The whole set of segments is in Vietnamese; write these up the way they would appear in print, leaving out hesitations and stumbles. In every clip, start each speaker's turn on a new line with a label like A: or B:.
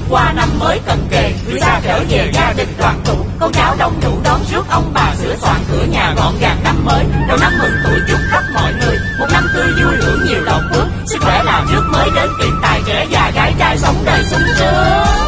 A: qua năm mới cận kề, người xa trở về gia đình đoàn tụ, con cháu đông đủ đón rước ông bà, sửa soạn cửa nhà gọn gàng năm mới. Đầu năm mừng tuổi chúc khắp mọi người một năm tươi vui, hưởng nhiều lộc phước, sức khỏe là trước mới đến, tiền tài trẻ già gái trai sống đời sung sướng.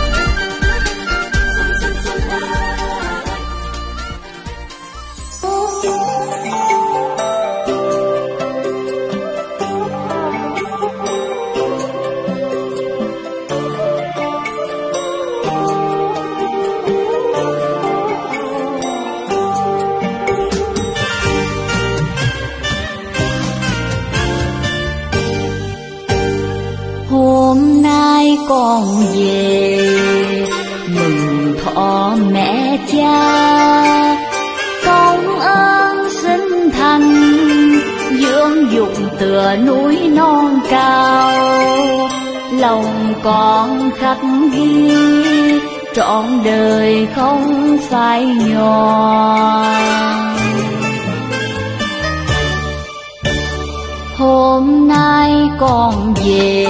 B: Hôm nay con về mừng thọ mẹ cha, công ơn sinh thành dưỡng dụng tựa núi non cao. Lòng con khắc ghi trọn đời không phai nhòa. Hôm nay con về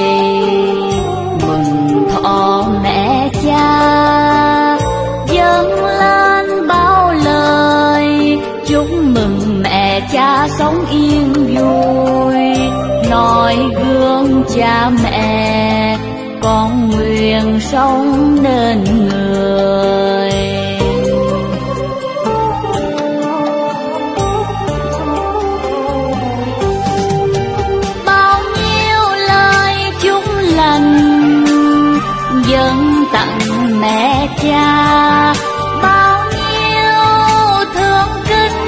B: mừng thọ mẹ cha, dâng lên bao lời chúc mừng mẹ cha sống yên vui. Noi gương cha mẹ con nguyện sống nên người. Dâng tặng mẹ cha bao nhiêu thương kính,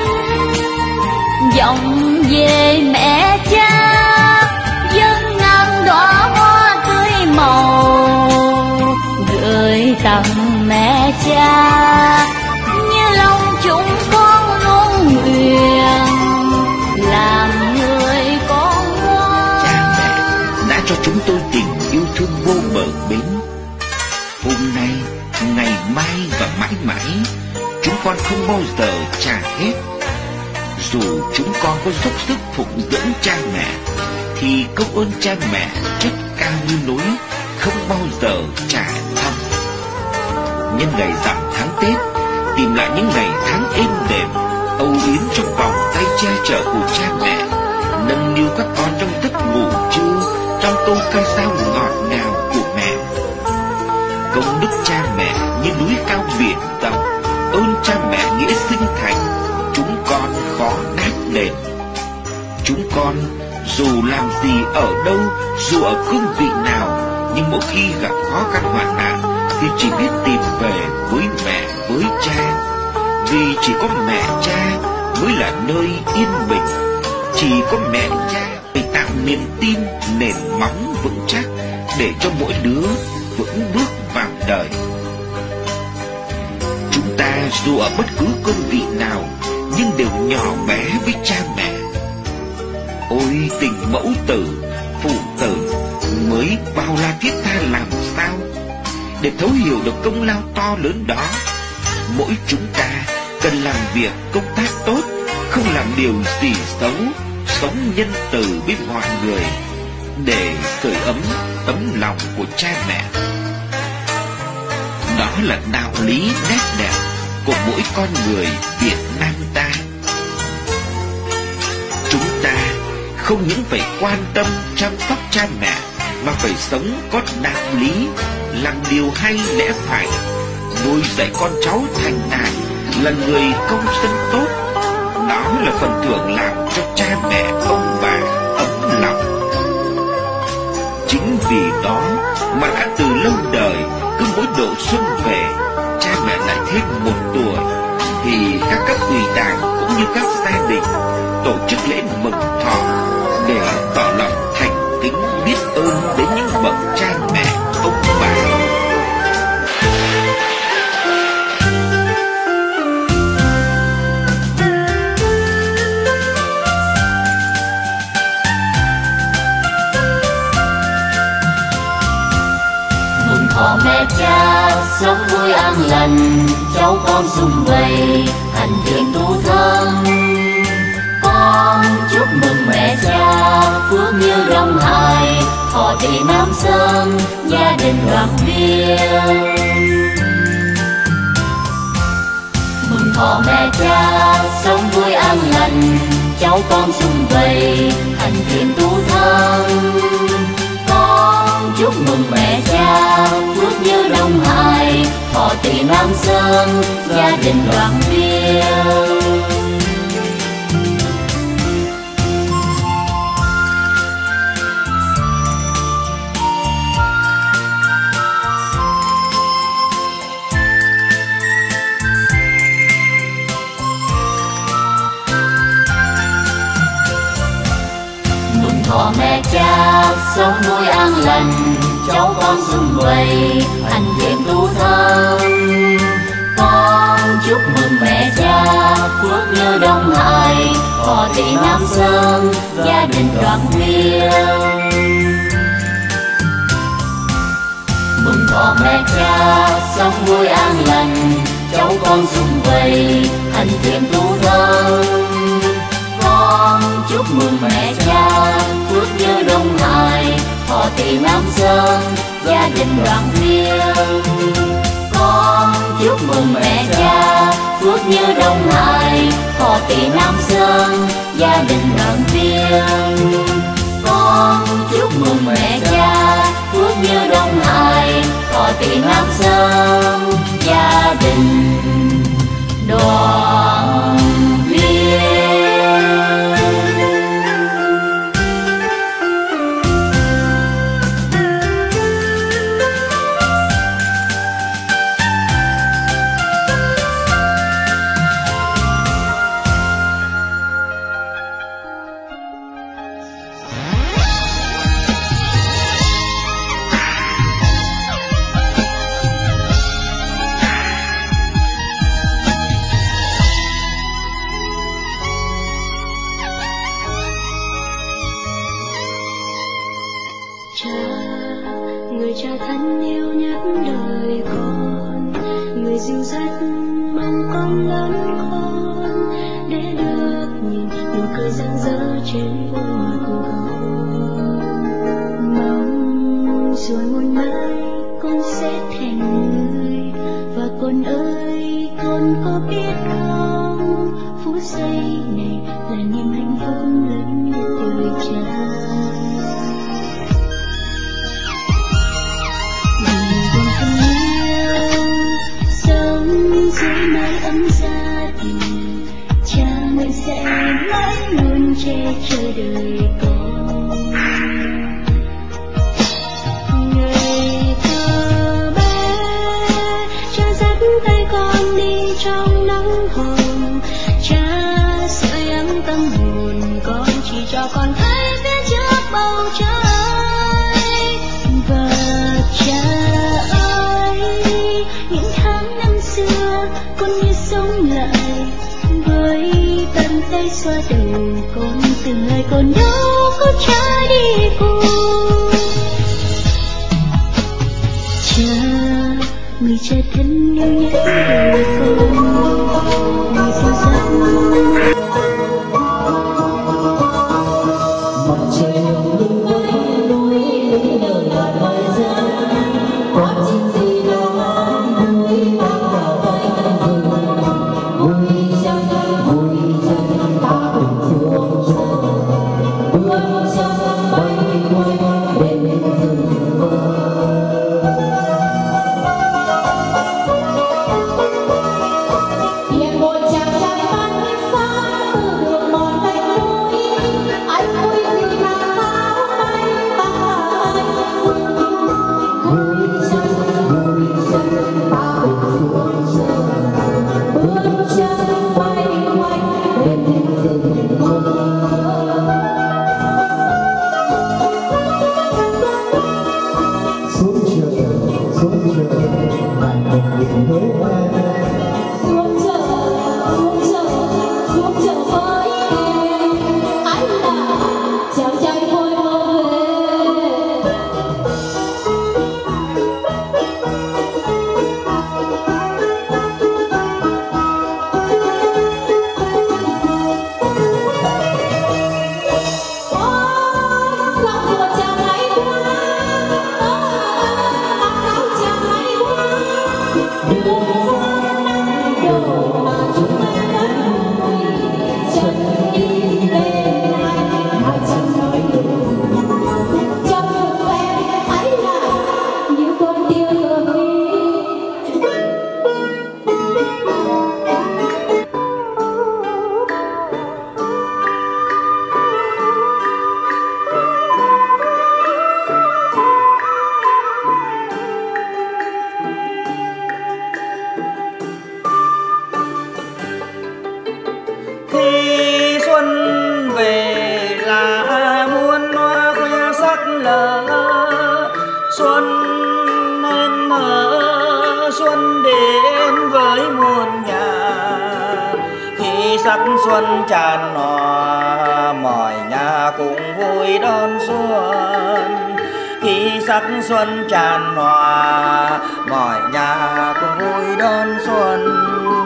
B: dòng về mẹ cha dâng ngàn đóa hoa tươi màu, gửi tặng mẹ cha như lòng chúng con luôn nguyện làm người con ngoan.
C: Cha mẹ đã cho chúng tôi tình yêu thương vô bờ bến. Hôm nay, ngày mai và mãi mãi, chúng con không bao giờ trả hết. Dù chúng con có dốc sức phụng dưỡng cha mẹ, thì công ơn cha mẹ chất cao như núi, không bao giờ trả xong. Nhân ngày rằm tháng Tết, tìm lại những ngày tháng êm đềm, âu yếm trong vòng tay che chở của cha mẹ, nâng niu các con trong giấc ngủ trưa, trong tô ca dao ngọt ngào của mẹ. Công đức cha mẹ như núi cao biển rộng, ơn cha mẹ nghĩa sinh thành, chúng con khó đáp đền. Chúng con dù làm gì ở đâu, dù ở cương vị nào, nhưng mỗi khi gặp khó khăn hoạn nạn thì chỉ biết tìm về với mẹ, với cha. Vì chỉ có mẹ cha mới là nơi yên bình, chỉ có mẹ cha để tạo niềm tin, nền móng vững chắc để cho mỗi đứa vững bước vào đời. Chúng ta dù ở bất cứ cương vị nào nhưng đều nhỏ bé với cha mẹ. Ôi tình mẫu tử, phụ tử mới bao la thiết tha làm sao để thấu hiểu được công lao to lớn đó. Mỗi chúng ta cần làm việc công tác tốt, không làm điều gì xấu, sống nhân từ với mọi người để sưởi ấm tấm lòng của cha mẹ. Đó là đạo lý nét đẹp của mỗi con người Việt Nam ta. Chúng ta không những phải quan tâm chăm sóc cha mẹ, mà phải sống có đạo lý, làm điều hay lẽ phải, nuôi dạy con cháu thành đạt, là người công dân tốt. Đó là phần thưởng làm cho cha mẹ ông bà ấm lòng. Chính vì đó mà đã từ lâu đời, cứ mỗi độ xuân về, cha mẹ lại thêm một tuổi, thì các cấp ủy đảng cũng như các gia đình tổ chức lễ mừng thọ để tỏ lòng thành kính biết ơn đến những bậc cha mẹ ông bà.
B: Mừng thọ mẹ cha sống vui an lành, cháu con sum vầy hành thiện tu thân. Con Con chúc mừng mẹ cha phước như Đông Hải, Thọ Tỵ Nam Sơn gia đình đoàn viên. Mừng thọ mẹ cha sống vui an lành, cháu con sum vầy thành thiện tu thân. Con chúc mừng mẹ cha phước như Đông Hải, Thọ Tỵ Nam Sơn gia đình đoàn viên. Thọ mẹ cha sống vui an lành, cháu con sum vầy thành thiện tu thân. Con chúc mừng mẹ cha phước như Đông Hải, Thọ Tỵ Nam Sơn gia đình đoàn viên. Mừng thọ mẹ cha sống vui an lành, cháu con sum vầy thành thiện tu thân. Con chúc mừng mẹ cha phước như Đông Hải, Thọ Tỵ Nam Sơn gia đình đoàn viên. Con chúc mừng mẹ cha phước như Đông Hải, Thọ Tỵ Nam Sơn gia đình đoàn viên. Con chúc mừng mẹ cha phước như Đông Hải, Thọ Tỵ Nam Sơn gia đình đoàn viên.
D: Người cha thân yêu nhất đời con, người dìu dắt mong con lớn khôn, để được nhìn nụ cười rạng rỡ trên khuôn mặt con. Mong rồi một mai con sẽ thành người, và con ơi con có biết không, phút giây này là niềm hạnh phúc lớn nhất đời cha. Dưới mái ấm gia đình, cha mình sẽ mãi luôn che chở đời con. Ngày thơ bé, cha dắt tay con đi trong nắng hồng, cha sưởi ấm tâm hồn con, chỉ cho con thấy phía trước bầu trời. Và cha ơi, những tháng năm xưa con như sống lại, với bàn tay xoa đầu con, từng lời con đâu có cha đi cùng. Cha, người cha thân yêu nhất đời con, người dìu dắt.
E: nở, xuân nên nở, xuân đến với muôn nhà. Khi sắc xuân tràn hòa, mọi nhà cùng vui đón xuân. Khi sắc xuân tràn hòa, mọi nhà cùng vui đón xuân.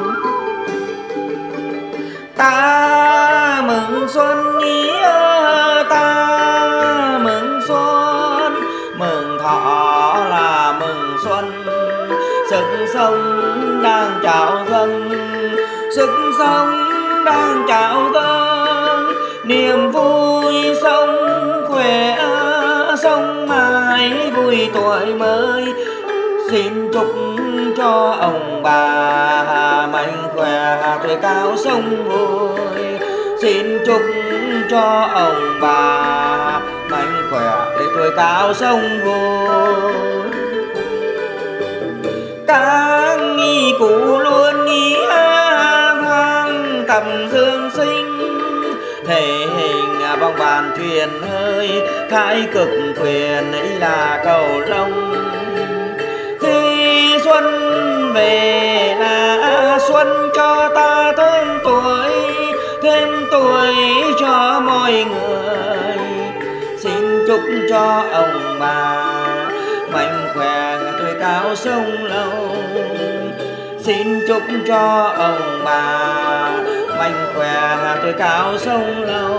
E: Ta mừng xuân nghĩa, ta mừng xuân, mừng thọ là mừng xuân. Sức sống đang trào dâng, sức sống đang trào dâng. Niềm vui sống khỏe, sống mãi vui tuổi mới. Xin chúc cho ông bà mạnh khỏe tuổi cao sống vui. Xin chúc cho ông bà mạnh khỏe để tuổi cao sống vui. Các nghi cụ luôn nghĩ vang tầm dương sinh, thể hình bóng bàn thuyền hơi, thái cực quyền ấy là cầu lông. Khi xuân về là xuân cho ta thêm tuổi cho mọi người. Xin chúc cho ông bà mạnh khỏe tuổi cao sống lâu. Xin chúc cho ông bà mạnh khỏe tuổi cao sống lâu.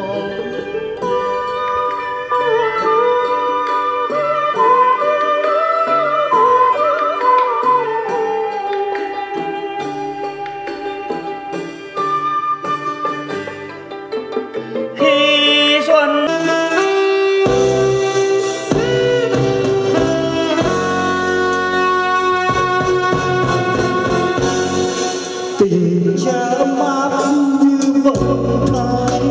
F: Tình cha mát như vận thái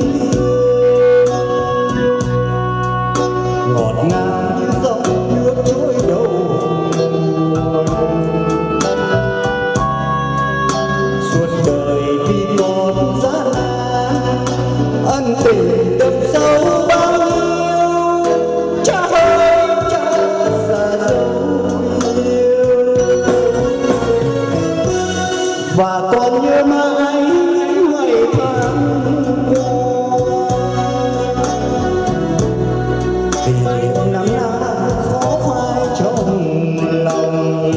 F: ngọt ngào như dòng nước trôi đầu suốt đời vì con gian nan ân tình đậm sâu bao nhiêu. Cha ơi cha già dấu yêu và còn nhớ mãi ngày tháng kỷ niệm năm nào khó phai trong lòng.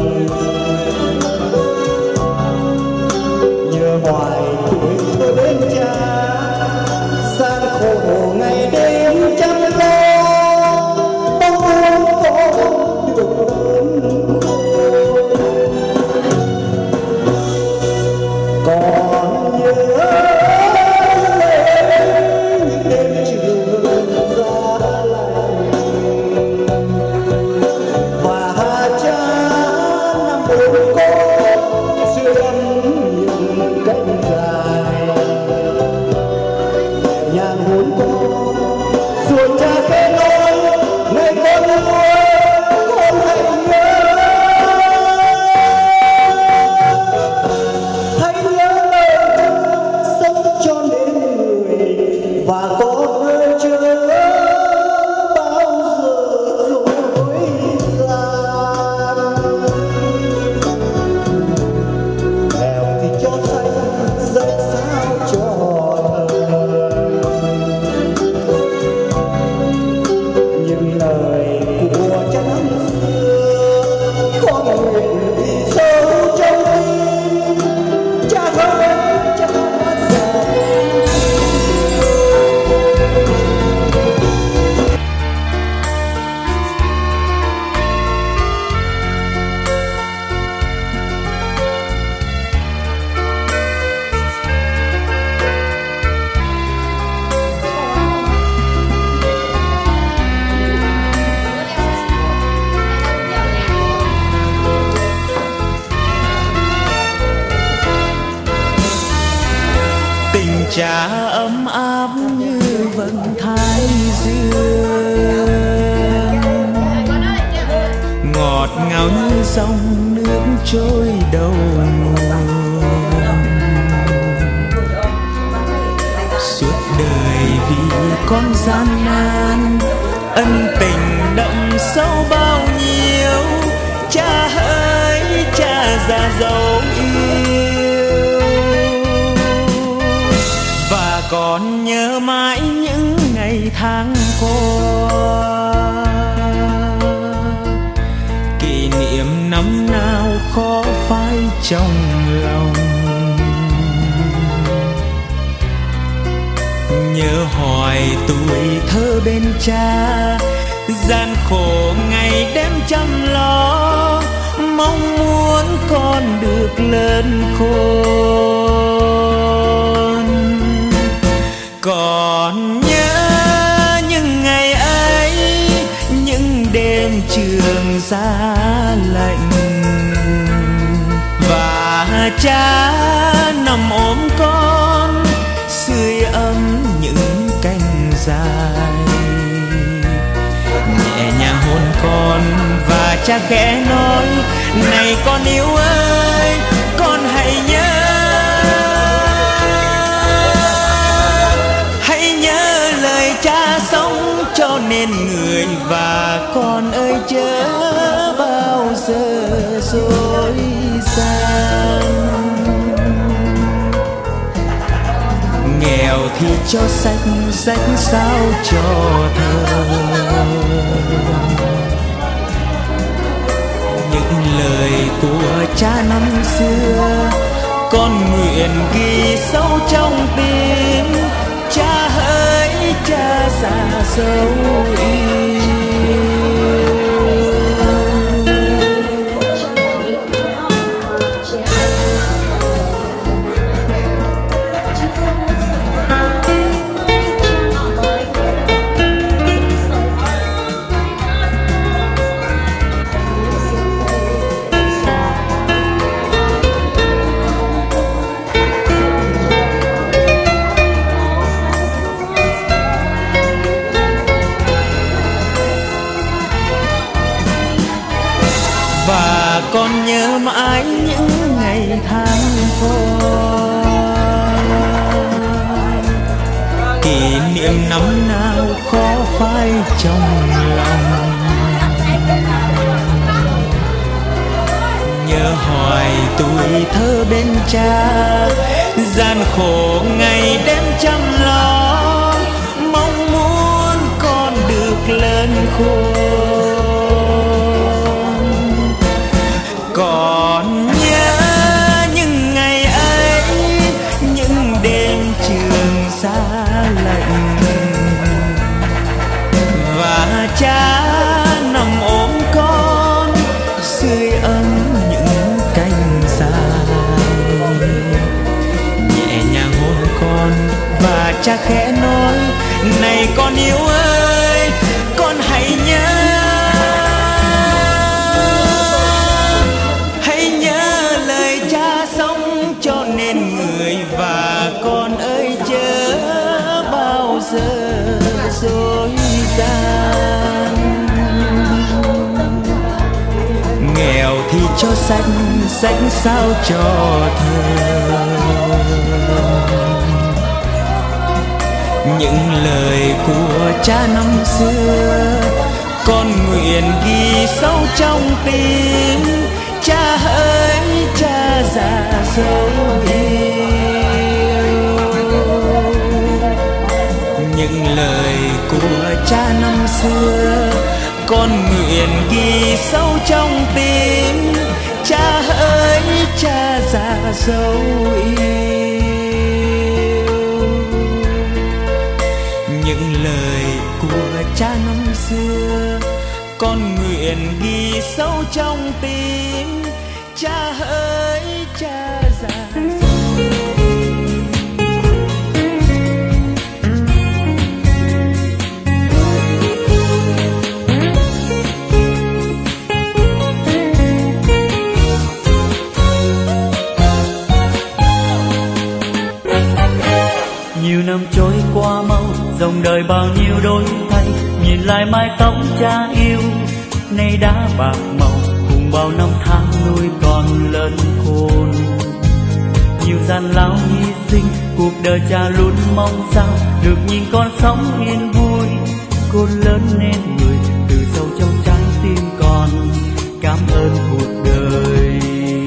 F: Nhớ hoài tuổi thơ bên cha gian khổ ngày đêm chăm lo, mong muốn con được ấm còn nhớ những đêm trường giá lạnh và cha năm bốn con xưa những cánh dài nhàng hôn con rồi cha khẽ nói ngày con nuôi con hãy nhớ. Hãy nhớ lời sống cho nên người và có nơi chớ bao giờ dối gian. Nghèo thì cho xanh dẫy sao cho thời, những lời của cha năm xưa con nguyện đi sâu trong tim. Cha ơi cha già
E: Tình cha ấm áp như vầng thái dương, ngọt ngào như dòng nước trôi đầu nguồn. Suốt đời vì con gian nan ân tình đậm sâu bao nhiêu, cha ơi cha già dấu yêu. Và còn nhớ mãi những ngày tháng qua, kỷ niệm năm nào khó phai trong lòng. Nhớ hoài tuổi thơ bên cha, gian khổ ngày đêm chăm lo, mong muốn con được lớn khôn. Còn nhớ những ngày ấy, những đêm trường giá lạnh, và cha nằm ôm con sưởi ấm những cánh dài. Nhẹ nhàng hôn con và cha khẽ nói: này con yêu ơi, con hãy nhớ, hãy nhớ lời cha sống cho nên người. Và con ơi chớ bao giờ dối gian, nghèo thì cho sách, sách sao cho thơ. Những lời của cha năm xưa con nguyện ghi sâu trong tim, cha hỡi cha già dấu yêu. Và con nhớ mãi những ngày tháng qua, kỷ niệm năm nào khó phai trong lòng. Nhớ hoài tuổi thơ bên cha, gian khổ ngày đêm chăm lo, mong muốn con được lớn khôn. Còn nhớ những ngày ấy, những đêm trường xa lạnh, và cha nằm ôm con sưởi ấm những cánh dài. Nhẹ nhàng hôn con và cha khẽ nói: này con yêu ơi, con hãy nhớ, cho nên người. Và con ơi chớ bao giờ dối gian, nghèo thì cho sách, sách sao cho thơ. Những lời của cha năm xưa con nguyện ghi sâu trong tim, cha ơi cha già dấu yêu. Những lời của cha năm xưa con nguyện ghi sâu trong tim, cha ơi cha già dấu yêu. Những lời của cha năm xưa con nguyện ghi sâu trong tim, cha ơi cha già dấu.
G: Nhiều năm trôi qua mau, dòng đời bao nhiêu đổi thay. Nhìn lại mái tóc cha yêu, nay đã bạc màu, cùng bao năm tháng nuôi con lớn khôn. Nhiều gian lao hy sinh, cuộc đời cha luôn mong sao được nhìn con sống yên vui. Con lớn nên cảm ơn cuộc đời.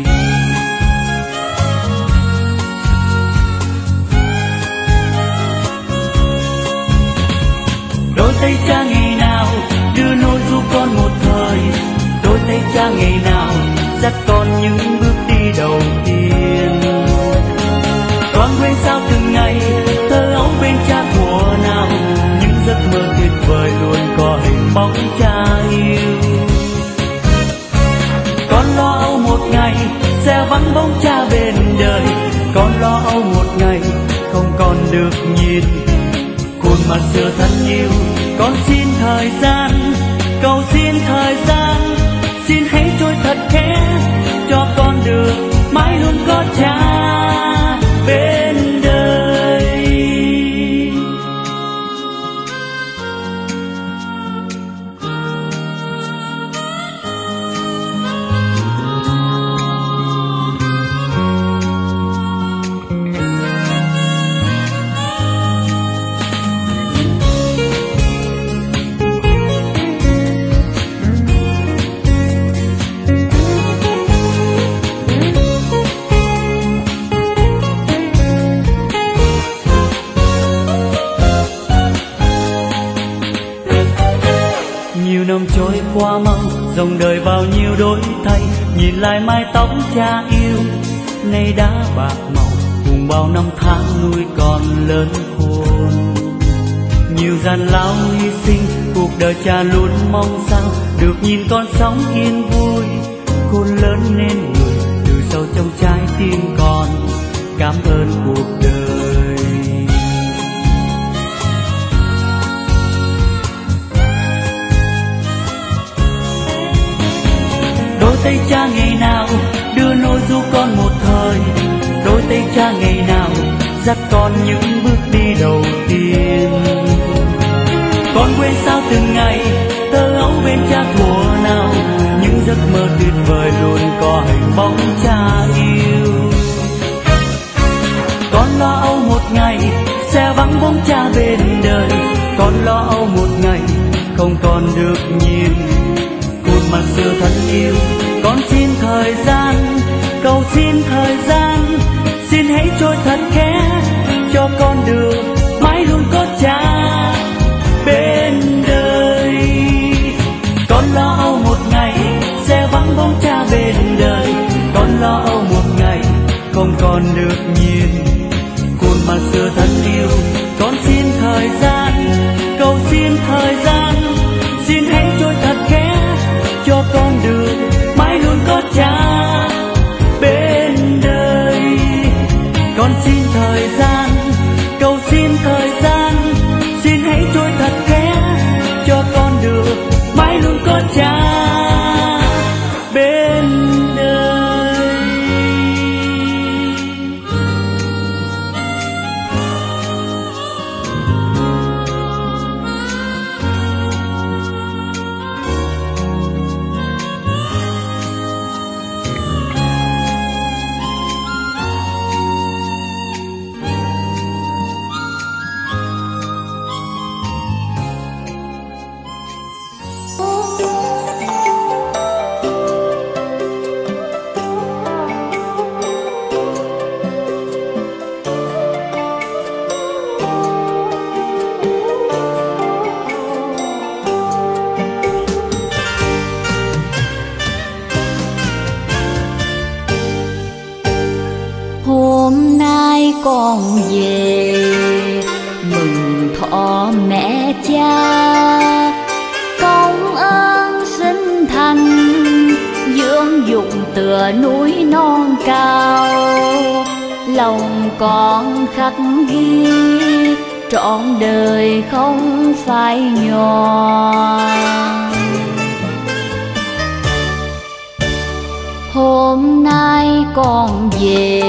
G: Đôi tay cha ngày nào đưa nôi giúp con một thời, đôi tay cha ngày nào dắt con những bước đi đầu tiên. Con quên sao từng ngày thơ ấu bên cha thuở nào, những giấc mơ tuyệt vời luôn có hình bóng cha yêu. Con lo âu một ngày sẽ vắng bóng cha bên đời, con lo âu một ngày không còn được nhìn khuôn mặt xưa thân yêu. Con xin thời gian, cầu xin thời gian, xin hãy trôi thật khẽ cho con được mãi luôn có cha bên đời. Nhiều năm trôi qua mau, dòng đời bao nhiêu đổi thay, nhìn lại mái tóc cha yêu nay đã bạc màu, cùng bao năm tháng nuôi con lớn khôn. Nhiều gian lao hy sinh, cuộc đời cha luôn mong sao được nhìn con sống yên vui, khôn lớn nên người từ sâu trong trái tim con cảm ơn cuộc đời. Đôi tay cha ngày nào đưa nôi giúp con một thời, đôi tay cha ngày nào dắt con những bước đi đầu tiên. Con quên sao từng ngày thơ ấu bên cha thuở nào, những giấc mơ tuyệt vời luôn có hình bóng cha yêu. Con lo âu một ngày sẽ vắng bóng cha bên đời, con lo âu một ngày không còn được nhìn khuôn mặt xưa thân yêu. Con xin thời gian, cầu xin thời gian, xin hãy trôi thật khẽ cho con được mãi luôn có cha bên đời. Con lo âu một ngày sẽ vắng bóng cha bên đời, con lo âu một ngày không còn được nhìn khuôn mặt xưa thân yêu. Con xin thời gian, cầu xin thời gian, xin hãy trôi thật khẽ cho con được mãi luôn có cha bên đời. Con xin thời gian, cầu xin thời gian, xin hãy trôi thật khẽ cho con được mãi luôn có cha bên đời.
B: Hôm nay con về mừng thọ mẹ cha, công ơn sinh thành dưỡng dục tựa núi non cao. Lòng con khắc ghi trọn đời không phai nhòa. Hôm nay con về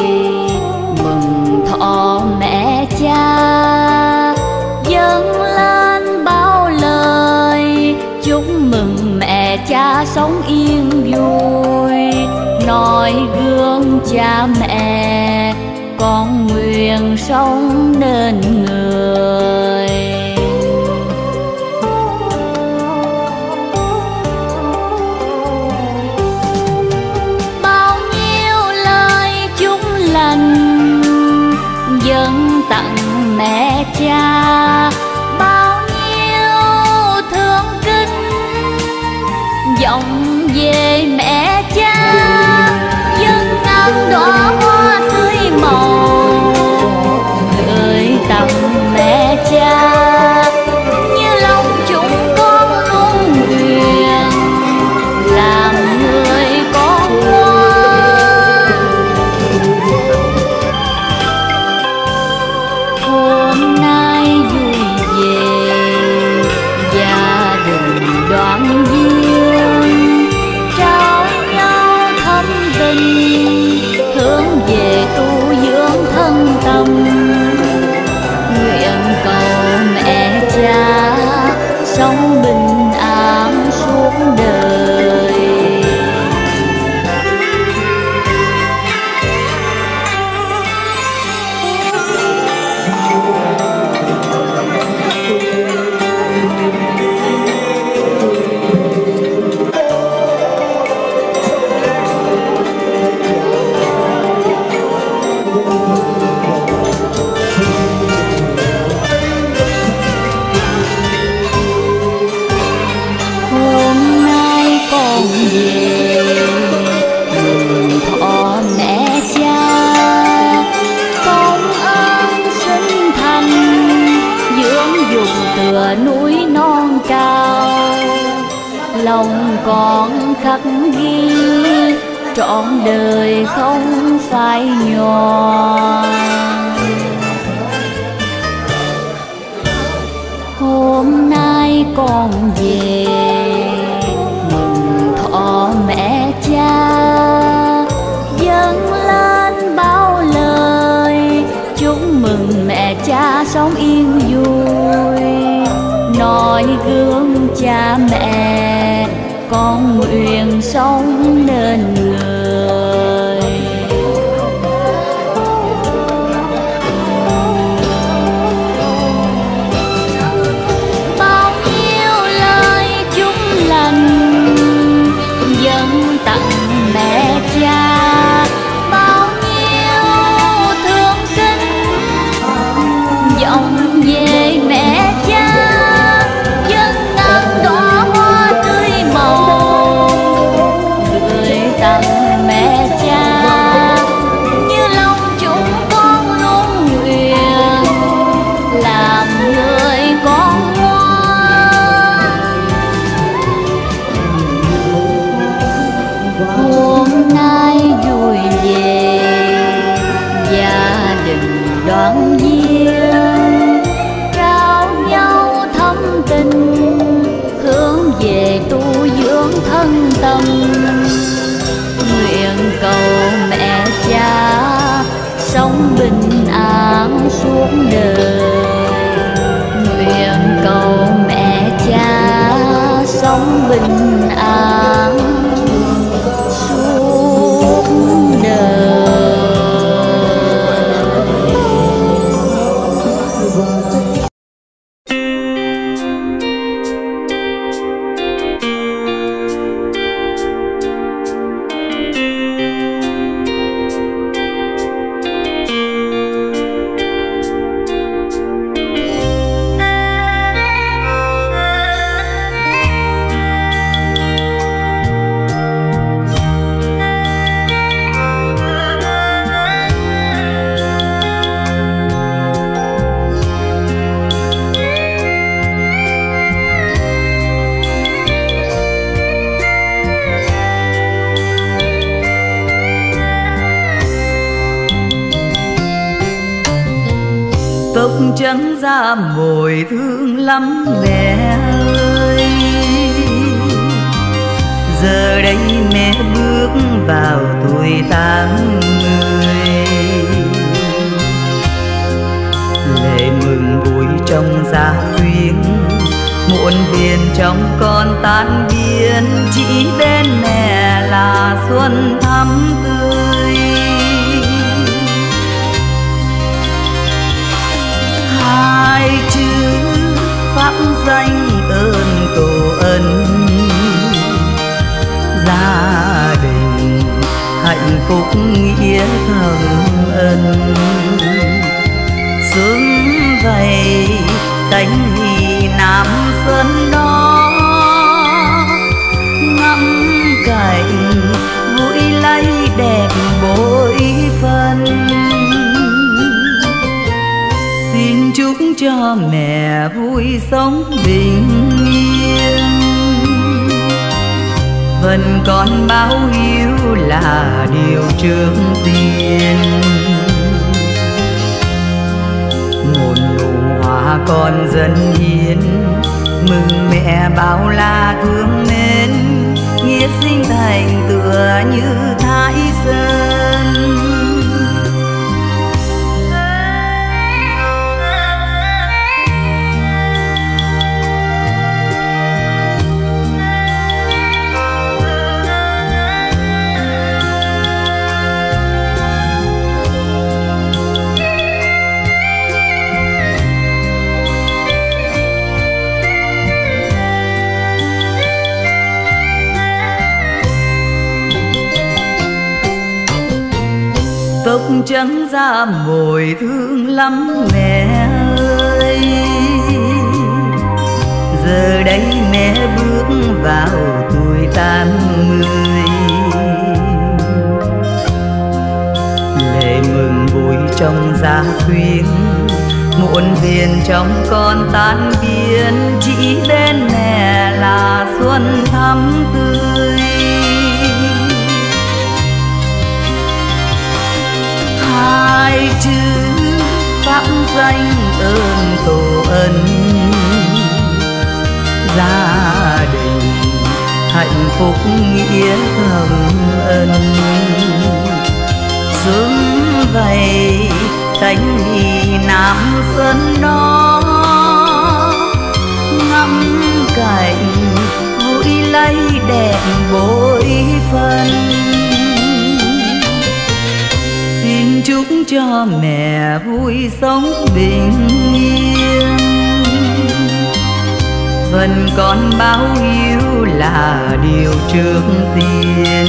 B: mừng thọ mẹ cha, dâng lên bao lời chúc mừng mẹ cha sống yên vui. Noi gương cha mẹ con nguyện sống nên người. cha, bao nhiêu thương kính vọng về mẹ cha, dâng ngàn đóa hoa tươi màu gửi tặng mẹ cha. Như lòng chúng con luôn nguyện làm người con ngoan. Hôm nay vui về gia đình đoàn viên, trao nhau thâm tình hướng về tu dưỡng thân tâm. Nguyện cầu mẹ cha sống bình an suốt đời. Hôm nay con về mừng thọ mẹ cha, công ơn sinh thành dưỡng dục tựa núi non cao. Lòng con khắc ghi trọn đời không phai nhòa. Hôm nay con về mừng thọ mẹ cha, dâng lên bao lời chúc mừng mẹ cha sống yên vui. Noi gương cha mẹ con nguyện sống nên người. Bao nhiêu lời chúc lành dâng tặng mẹ cha, bao nhiêu thương kính vọng về mẹ cha, dâng ngàn đóa hoa tươi màu gửi tặng mẹ cha. Như lòng chúng con luôn nguyện làm người con ngoan. Hôm nay vui về gia đình đoàn viên, trao nhau thâm tình hướng về tu dưỡng thân tâm. Nguyện cầu mẹ cha sống bình an suốt đời. Nguyện cầu mẹ cha sống bình an suốt đời.
H: tóc trắng da mồi thương lắm mẹ ơi. Giờ đây mẹ bước vào tuổi 80, lệ mừng vui trong gia quyến, muộn phiền trong con tan biến, chỉ bên mẹ là xuân thắm tươi. Hai chữ pháp danh ơn tổ ân, gia đình hạnh phúc nghĩa thầm ân, xứng vậy cánh hì Nam Xuân đó, ngắm cảnh vui lấy đẹp bội phần. Xin chúc cho mẹ vui sống bình yên, phần con báo hiếu là điều trước tiên. Ngôn ngũ hoa con dân hiến, mừng mẹ bao la thương mến, nghĩa sinh thành tựa như Thái Sơn. Cốc trắng ra mồi thương lắm mẹ ơi, giờ đây mẹ bước vào tuổi 80. Lệ mừng vui trong gia quyến, muộn phiền trong con tan biến, chỉ bên mẹ là xuân thắm tươi. Hai chữ pháp danh ơn tổ ân, gia đình hạnh phúc nghĩa thầm ân. Sớm vậy cánh hì Nam Xuân đó, ngắm cảnh vui lấy đẹp bội phần. Xin chúc cho mẹ vui sống bình yên, phần con báo hiếu là điều trước tiên.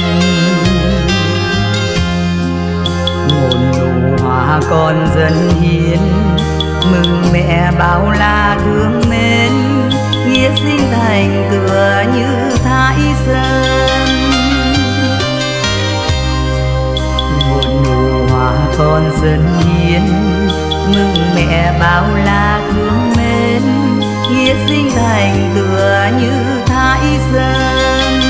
H: Ngôn ngũ hoa con dân hiến, mừng mẹ bao la thương mến, nghĩa sinh thành tựa như Thái Sơn. Ngôn ngũ hoa con dân hiến, mừng mẹ bao la thương mến, nghĩa sinh thành tựa như Thái Sơn.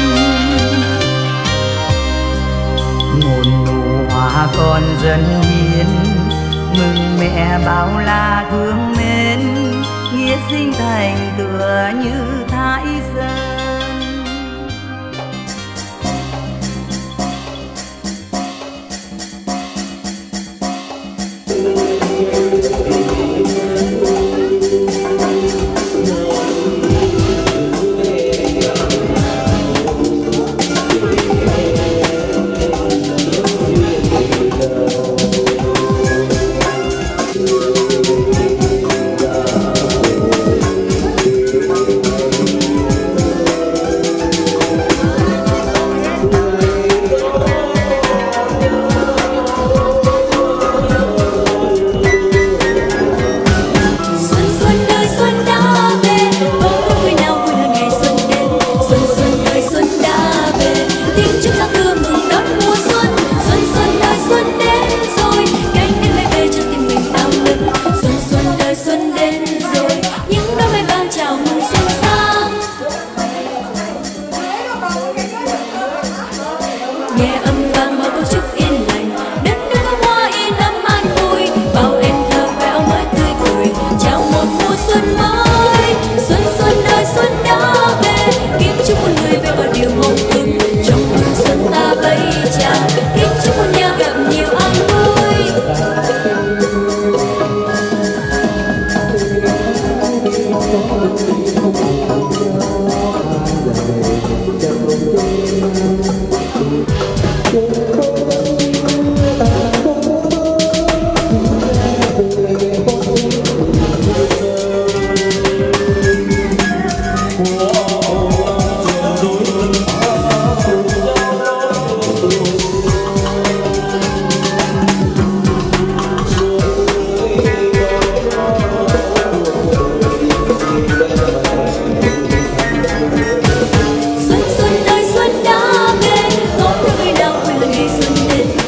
H: Ngôn ngũ hoa con dân hiến, mừng mẹ bao la thương mến, nghĩa sinh thành tựa như Thái Sơn.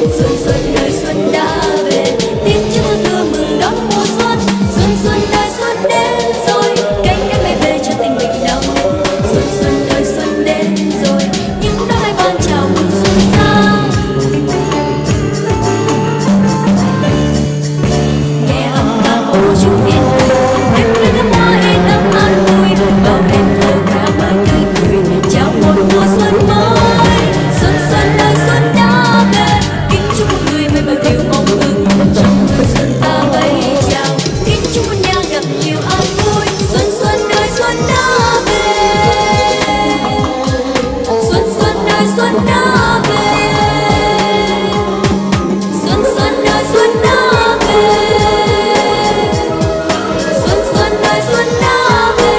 D: Xuân xuân đời xuân đã về, tiếng chim thưa mừng đón mùa xuân. Xuân xuân đời xuân đến rồi, cánh em bay về cho tình mình đau. Xuân xuân đời xuân đến rồi, những đóa mai ban chào mừng xuân sang. Nghe âm ca hô chúc yên vui, em lên thăm hoa yên ấm an vui. Bao em thơ ca mới tươi cười, chào một mùa xuân mới. Xuân xuân đời xuân đã về, kính chúc mọi người may bao điều mong ước. Trong hương xuân ta bay chào, kính chúc một nhà gặp nhiều an vui. Xuân xuân đời xuân đã về, xuân xuân đời xuân đã về, xuân xuân đời xuân đã về, xuân xuân đời xuân đã về.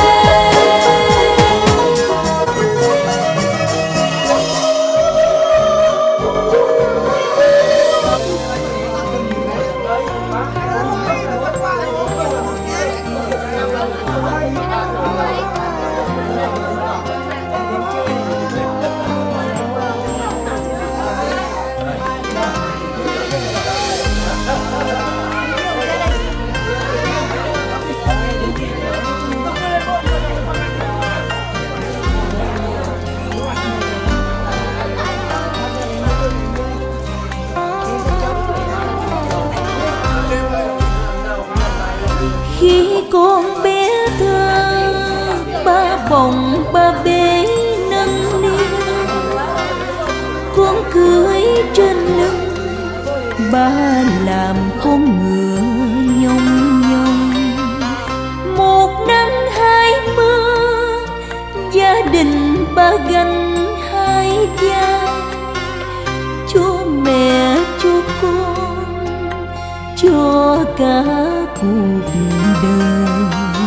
D: Khi con bé thơ, ba bồng ba bế nâng niu, con cưới trên lưng, ba làm con ngựa nhông nhông. Một nắng hai mưa, gia đình ba gánh hai vai, cho mẹ cho con, cho cả cuộc đời.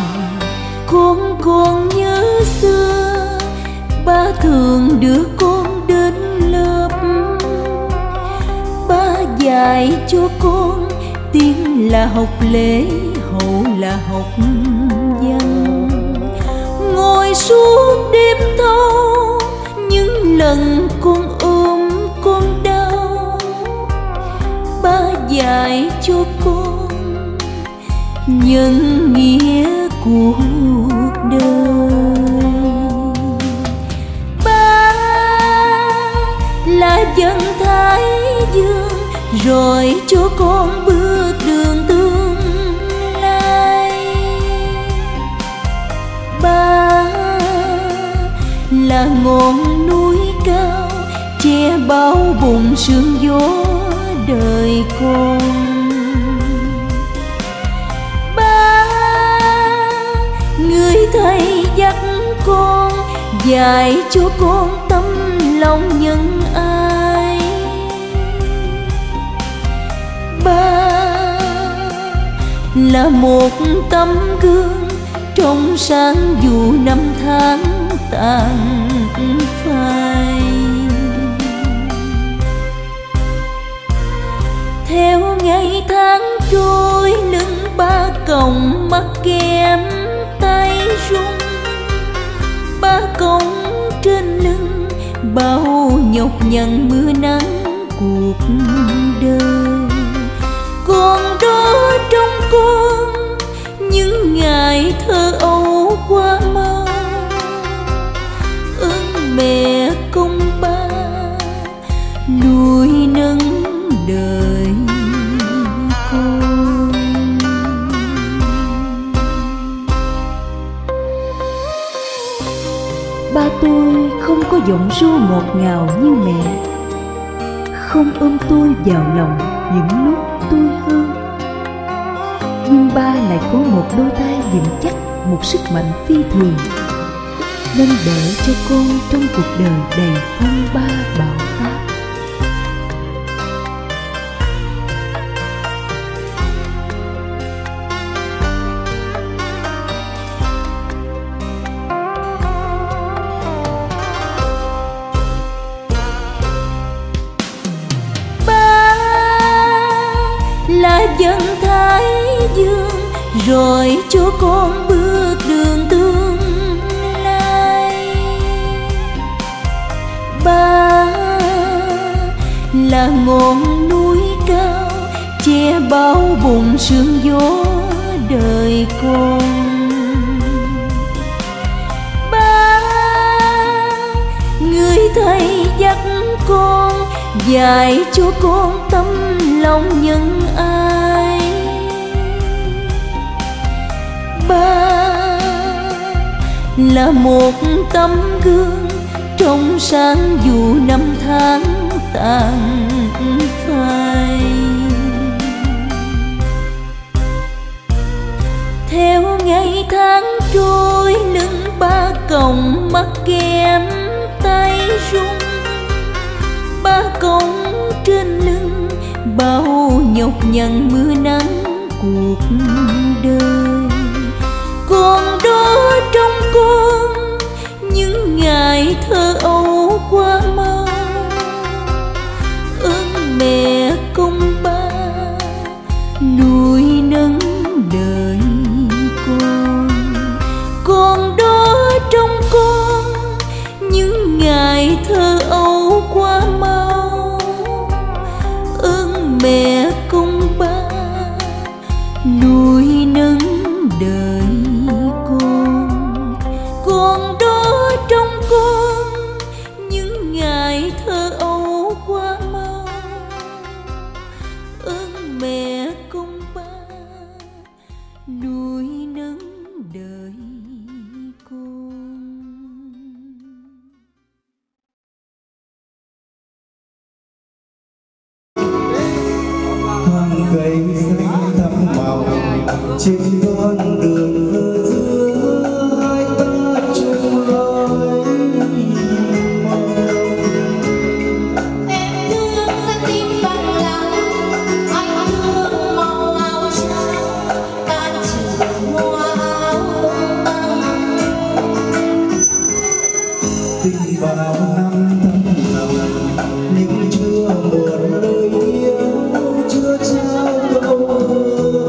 D: Con nhớ xưa, ba thường đưa con đến lớp, ba dạy cho con tiếng là học lễ, hậu là học văn. Ngồi suốt đêm thâu, những lần con ôm con đau, ba dạy cho con nhân nghĩa cuộc đời. Ba là dân Thái Dương, rồi cho con bước đường tương lai. Ba là ngọn núi cao, che bao bụng sương gió đời con. Người thầy dắt con, dạy cho con tấm lòng nhân ái. Ba là một tấm gương trong sáng dù năm tháng tàn phai. Theo ngày tháng trôi, lưng ba còng mắt kem tay run. Ba còng trên lưng bao nhọc nhằn mưa nắng cuộc đời. Còn đó trong con những ngày thơ ấu qua mau, ơn mẹ công ba nuôi nấng đời con.
I: Ba tôi không có giọng ru ngọt ngào như mẹ, không ôm tôi vào lòng những lúc tôi hư. Nhưng ba lại có một đôi tay vững chắc, một sức mạnh phi thường, nâng đỡ cho con trong cuộc đời đầy phong ba bão táp.
D: Là dân Thái Dương, rồi cho con bước đường tương lai. Ba là
I: là ngọn núi cao che bao bụng sương gió đời con. Ba, người thầy dắt con, dạy cho con tấm lòng nhân ai. Ba là một tấm gương trong sáng dù năm tháng tàn phai. Theo ngày tháng trôi, lưng ba còng mắt kem tay run. Ba còng trên lưng bao nhọc nhằn mưa nắng cuộc đời. Còn đó trong con những ngày thơ ấu quá mau. Ơn mẹ công ba nuôi nấng đời con. Còn đó trong con những ngày thơ ấu quá mau. Ơn mẹ công ba nuôi nấng đời con. Còn đó trong con những ngày thơ ấu quá mau. Ơn mẹ công ba nuôi nấng đời con.
F: Hàng cây xanh thắm màu trên con đường vừa giữa hai ta chung lối mong.
B: Em thương trái tim bằng lòng, anh thương màu áo trắng, ta trường hoa áo băng.
F: Tình bao năm thắm lòng nhưng chưa một lời yêu, chưa trao câu hứa.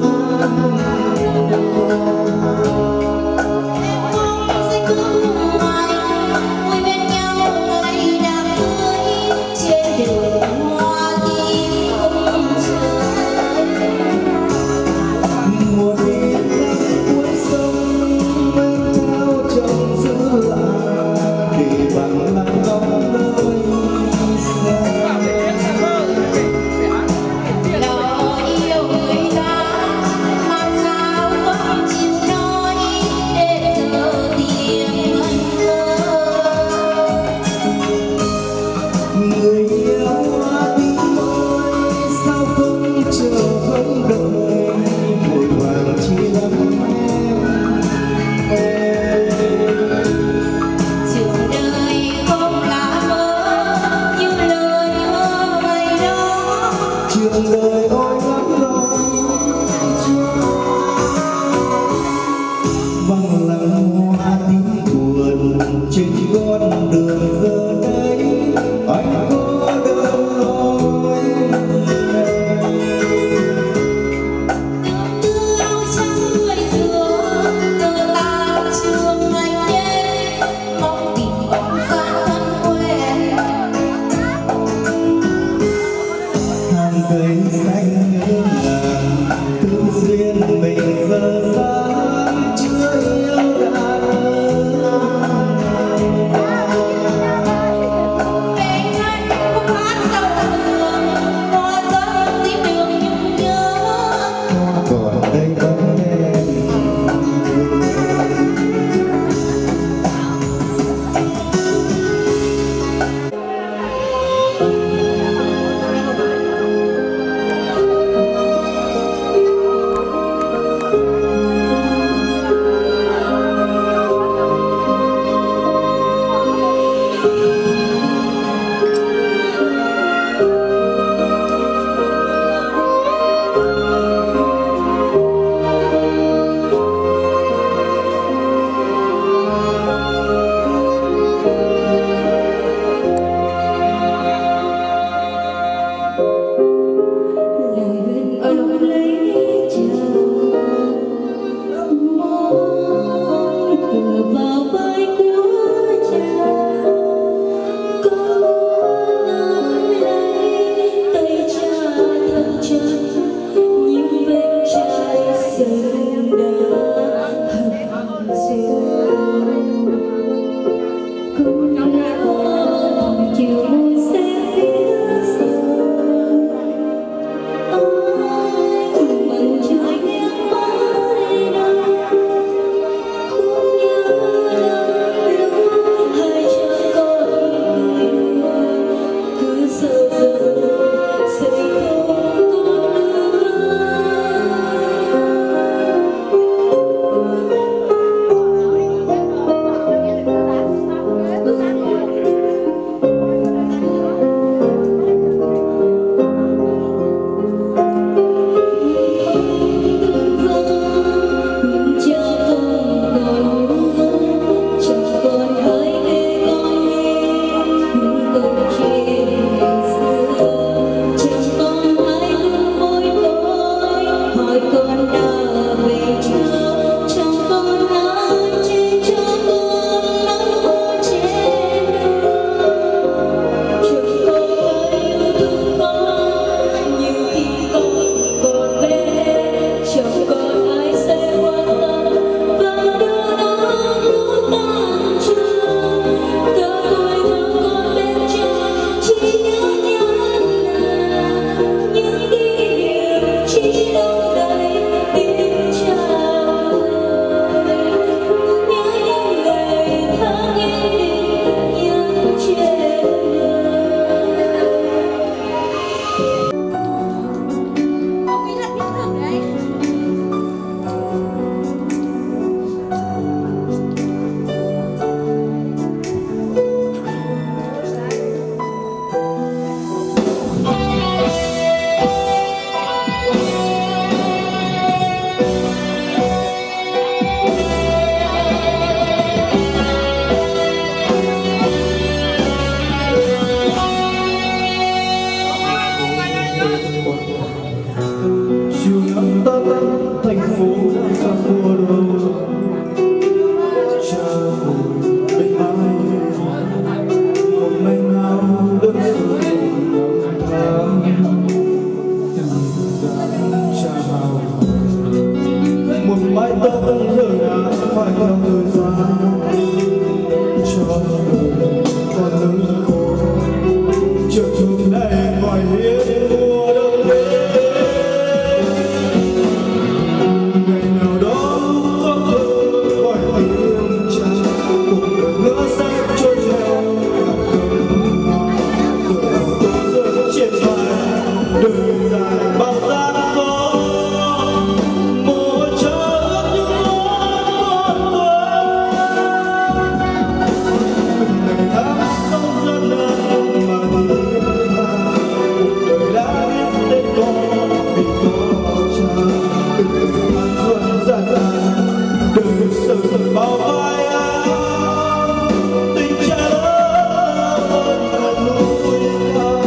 F: chiều nắng tắt thành phố đã xa mùa đông, cha ngồi bên mái một mảnh áo đơn sơ năm tháng cha hào một mái tóc giờ đã phải theo thời gian cho người con lớn khổ chợt chung này ngoài hiên mùa đông đến ngày nào đó có thơ gọi tiếng cha cuộc đời ngỡ sẽ trôi theo cơn hoa rồi lòng tôi rơi trên vai đời dài bao gian khó một chớp những con từng ngày tháng sống gian nan mà thiên hạ cuộc đời đã biết đến con vì có cha từng ngày tháng luôn gian nan đời sự bao vai áo tình cha lớn hơn cả núi cao.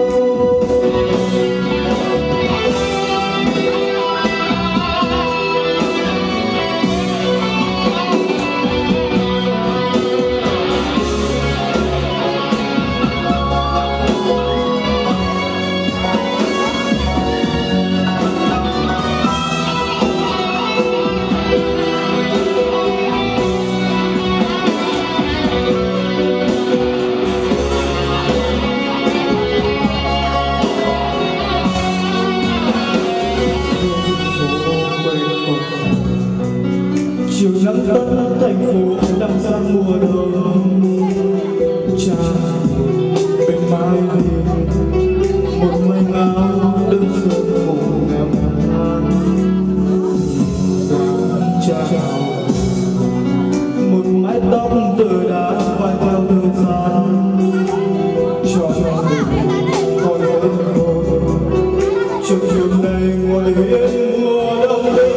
F: Chiều nắng tắt thành phố đang sang mùa đông, cha bên mái hiên một mảnh áo đơn sơ mùng năm tháng dáng cha hào một mái tóc giờ đã phải theo thời gian cho mình còn hơn thôi cho chiều nay ngoài hiên mùa đông đến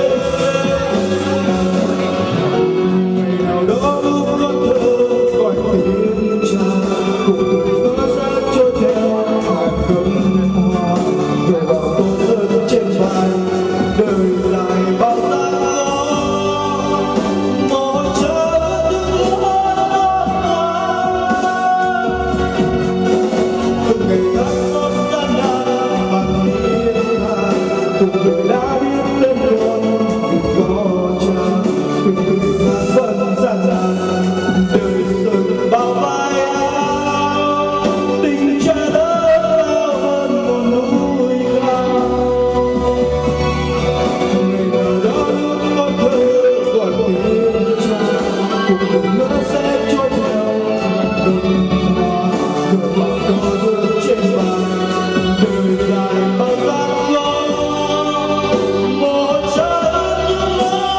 F: ngày nào đó lúc có thơ gọi tiếng cha cuộc đời ngỡ sẽ trôi theo hạt cơn hoa rồi bảo tôi rơi trên vai đời dài bao gian khó một chớp những từng ngày tháng sống gian nan bằng thiên hạ cuộc đời đã biết lên con vì có cha từng tháng vẫn gian nan đời sự bao vai áo tình cha lớn hơn một núi cao. Ngày nào đó lúc có thơ gọi tiếng cha cuộc đời ngỡ sẽ trôi theo hạt cơn hoa rồi bảo tôi rơi trên vai đời dài bao gian khó một chớp những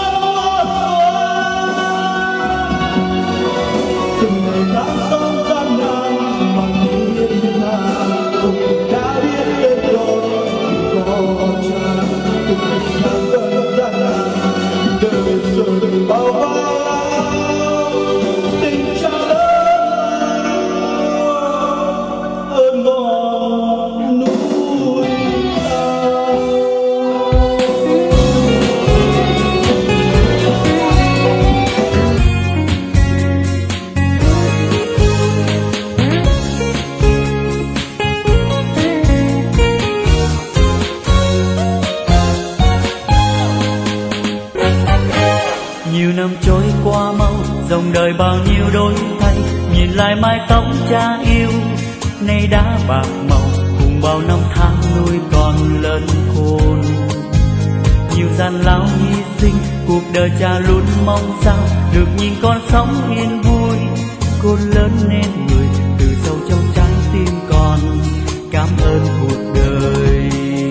F: từng ngày tháng sống gian nan bằng thiên hạ cuộc đời đã biết đến con vì có cha từng ngày tháng vẫn gian nan đời sự bao vai áo tình cha lớn hơn ngọn núi cao.
G: Nhiều năm trôi qua mau, dòng đời bao nhiêu đổi thay. Nhìn lại mái tóc cha yêu, nay đã bạc màu. Cùng bao năm tháng nuôi con lớn khôn. Nhiều gian lao hy sinh, cuộc đời cha luôn mong sao được nhìn con sống yên vui. Con lớn nên người từ sâu trong trái tim con. Cảm ơn cuộc đời.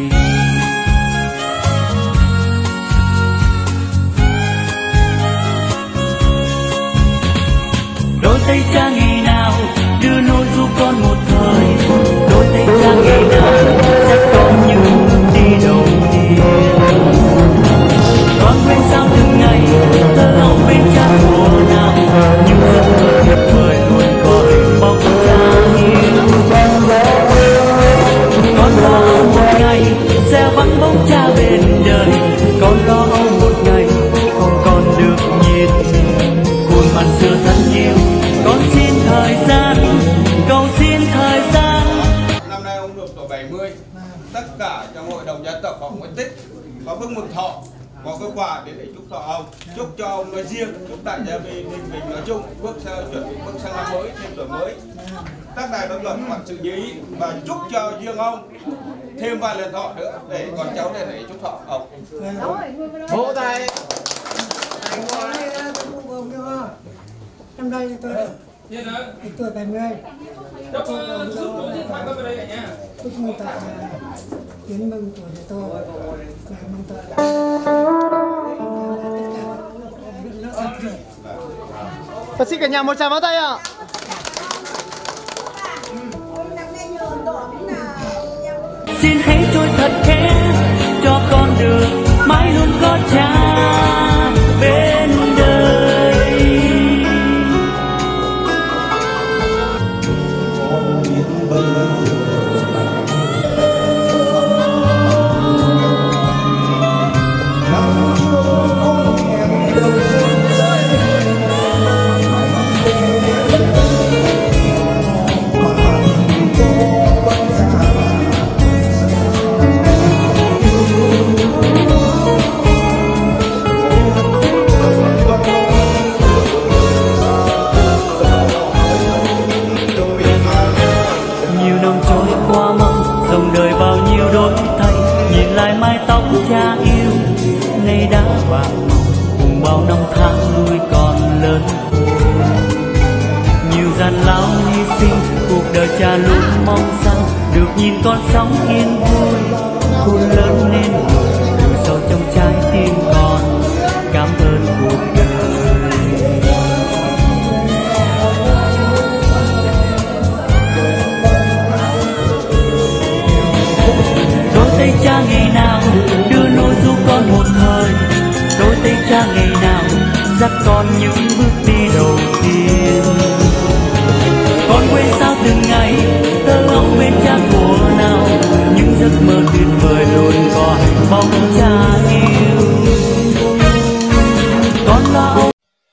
G: Đôi tay cha ngày nào đưa nôi giúp con một thời. Đôi tay cha ngày nào dắt con như đi đầu tiên. Con quên sao từng ngày thơ lòng bên cha thuở nào. Nhưng giấc mơ tuyệt vời luôn gọi
J: là trong hội đồng dân tộc họ Nguyễn Tích có bức mừng thọ, có cái quà để chúc thọ ông, chúc cho ông nói riêng, chúc đại gia đình mình nói chung chuẩn bị bước sang năm mới thêm tuổi mới. Tác đài pháp luật quản sự nhí và chúc cho riêng ông thêm vài lần thọ nữa để con cháu này để chúc thọ ông.
K: Vỗ tay.
L: Năm nay tôi 70.
K: Chúc mừng thọ có đây cả nhà.
L: Chúc mừng thọ kiến mừng tuổi của tôi. Mừng thọ.
K: Và xin cả nhà một tràng pháo tay ạ.
G: Xin hãy trôi thật khẽ cho con đường mãi luôn có cha bên đời. Cha yêu nay đã bạc màu cùng bao năm tháng nuôi con lớn khôn. Nhiều gian lao hy sinh cuộc đời cha luôn mong sao được nhìn con sống yên vui, khôn lớn nên từ sâu trong trái tim con cảm ơn cuộc đời. Đôi tay cha ngày nào đưa nối giúp con một thời, đôi tay cha ngày nào dắt con những bước đi đầu tiên. Con quên sao từng ngày tơ ống bên cha thuở nào, những giấc mơ tuyệt vời luôn có bóng cha yêu. Con là ông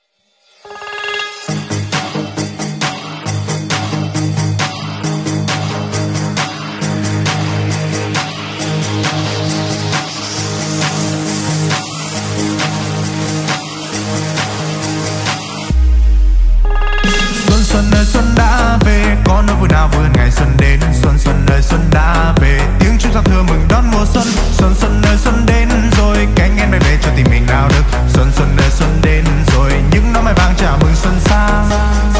F: ngày xuân đến, xuân xuân ơi xuân đã về, tiếng chúc giao thừa mừng đón mùa xuân. Xuân xuân ơi xuân đến rồi, cánh én bay về cho tình mình nào được. Xuân xuân ơi xuân đến rồi, những nón mai vàng chào mừng xuân sang.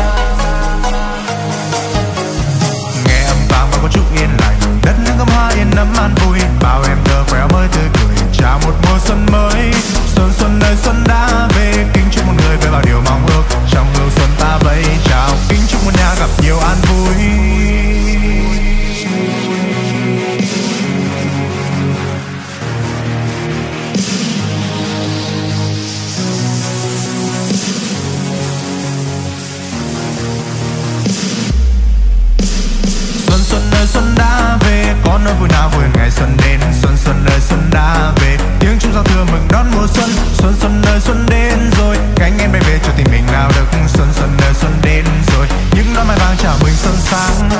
F: Nghe âm vang bao có chút yên lành, đất nước cơm hoa yên ấm an vui, bao em thơ khỏe mới tươi cười chào một mùa xuân mới. Xuân xuân ơi xuân đã về, kính chúc một người với bao điều mong ước, trong hương xuân ta vẫy chào, kính chúc một nhà gặp nhiều an vui. Xuân đã về, có nỗi vui nào vui ngày xuân đến. Xuân xuân ơi xuân đã về, tiếng chúc giao thừa mừng đón mùa xuân. Xuân xuân ơi xuân đến rồi, cánh én bay về cho tình mình nào được. Xuân xuân ơi xuân đến rồi, những nón mai vàng chào mừng xuân sang.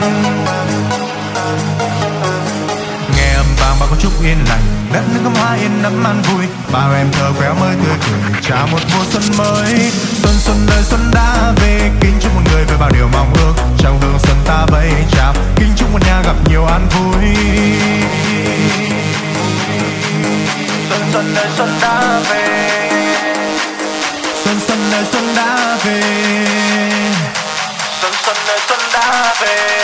F: Nghe âm vang bao có chút yên lành, đất nước cơm hoa yên ấm an vui, bao em thơ quéo mới tươi cười chào một mùa xuân mới. Xuân xuân ơi xuân đã về, kính chúc một người với bao điều mong ước, trong hương xuân ta vẫy chào, kính chúc một nhà gặp nhiều an vui. Xuân xuân ơi xuân đã về, xuân xuân ơi xuân đã về, xuân xuân ơi xuân đã về.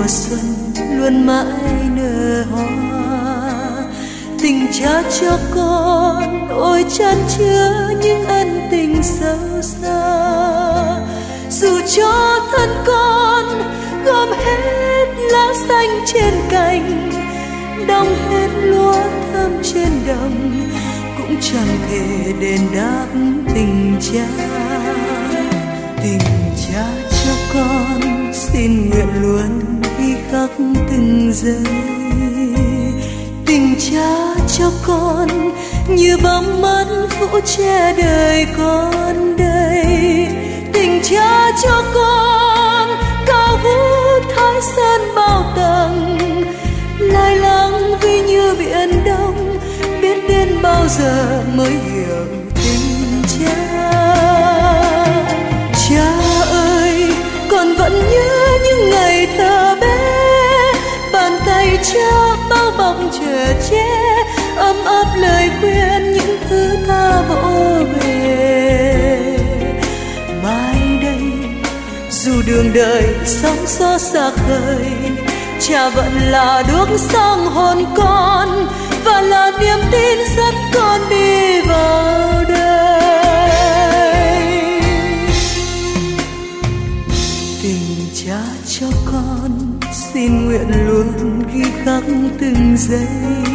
M: mùa xuân luôn mãi nở hoa. Tình cha cho con ôi chan chứa những ân tình sâu xa. Dù cho thân con gom hết lá xanh trên cành, đong hết lúa thơm trên đồng, cũng chẳng thể đền đáp tình cha. Tình cha cho con xin nguyện luôn ghi khắc từng giây. Tình cha cho con như bóng mắt phủ che đời con đây. Tình cha cho con cao vút Thái Sơn bao tầng, lai láng vì như biển đông, biết đến bao giờ mới hiểu tình cha. Cha ơi, con vẫn nhớ những ngày thơ bé, bàn tay cha bao bọc chở che, ấm áp lời khuyên những thứ tha vỗ về. Mai đây dù đường đời sóng gió xa khơi, cha vẫn là đuốc sáng hồn con và là niềm tin dẫn con đi vào đời. Tình cha cho con xin nguyện luôn ghi khắc từng giây.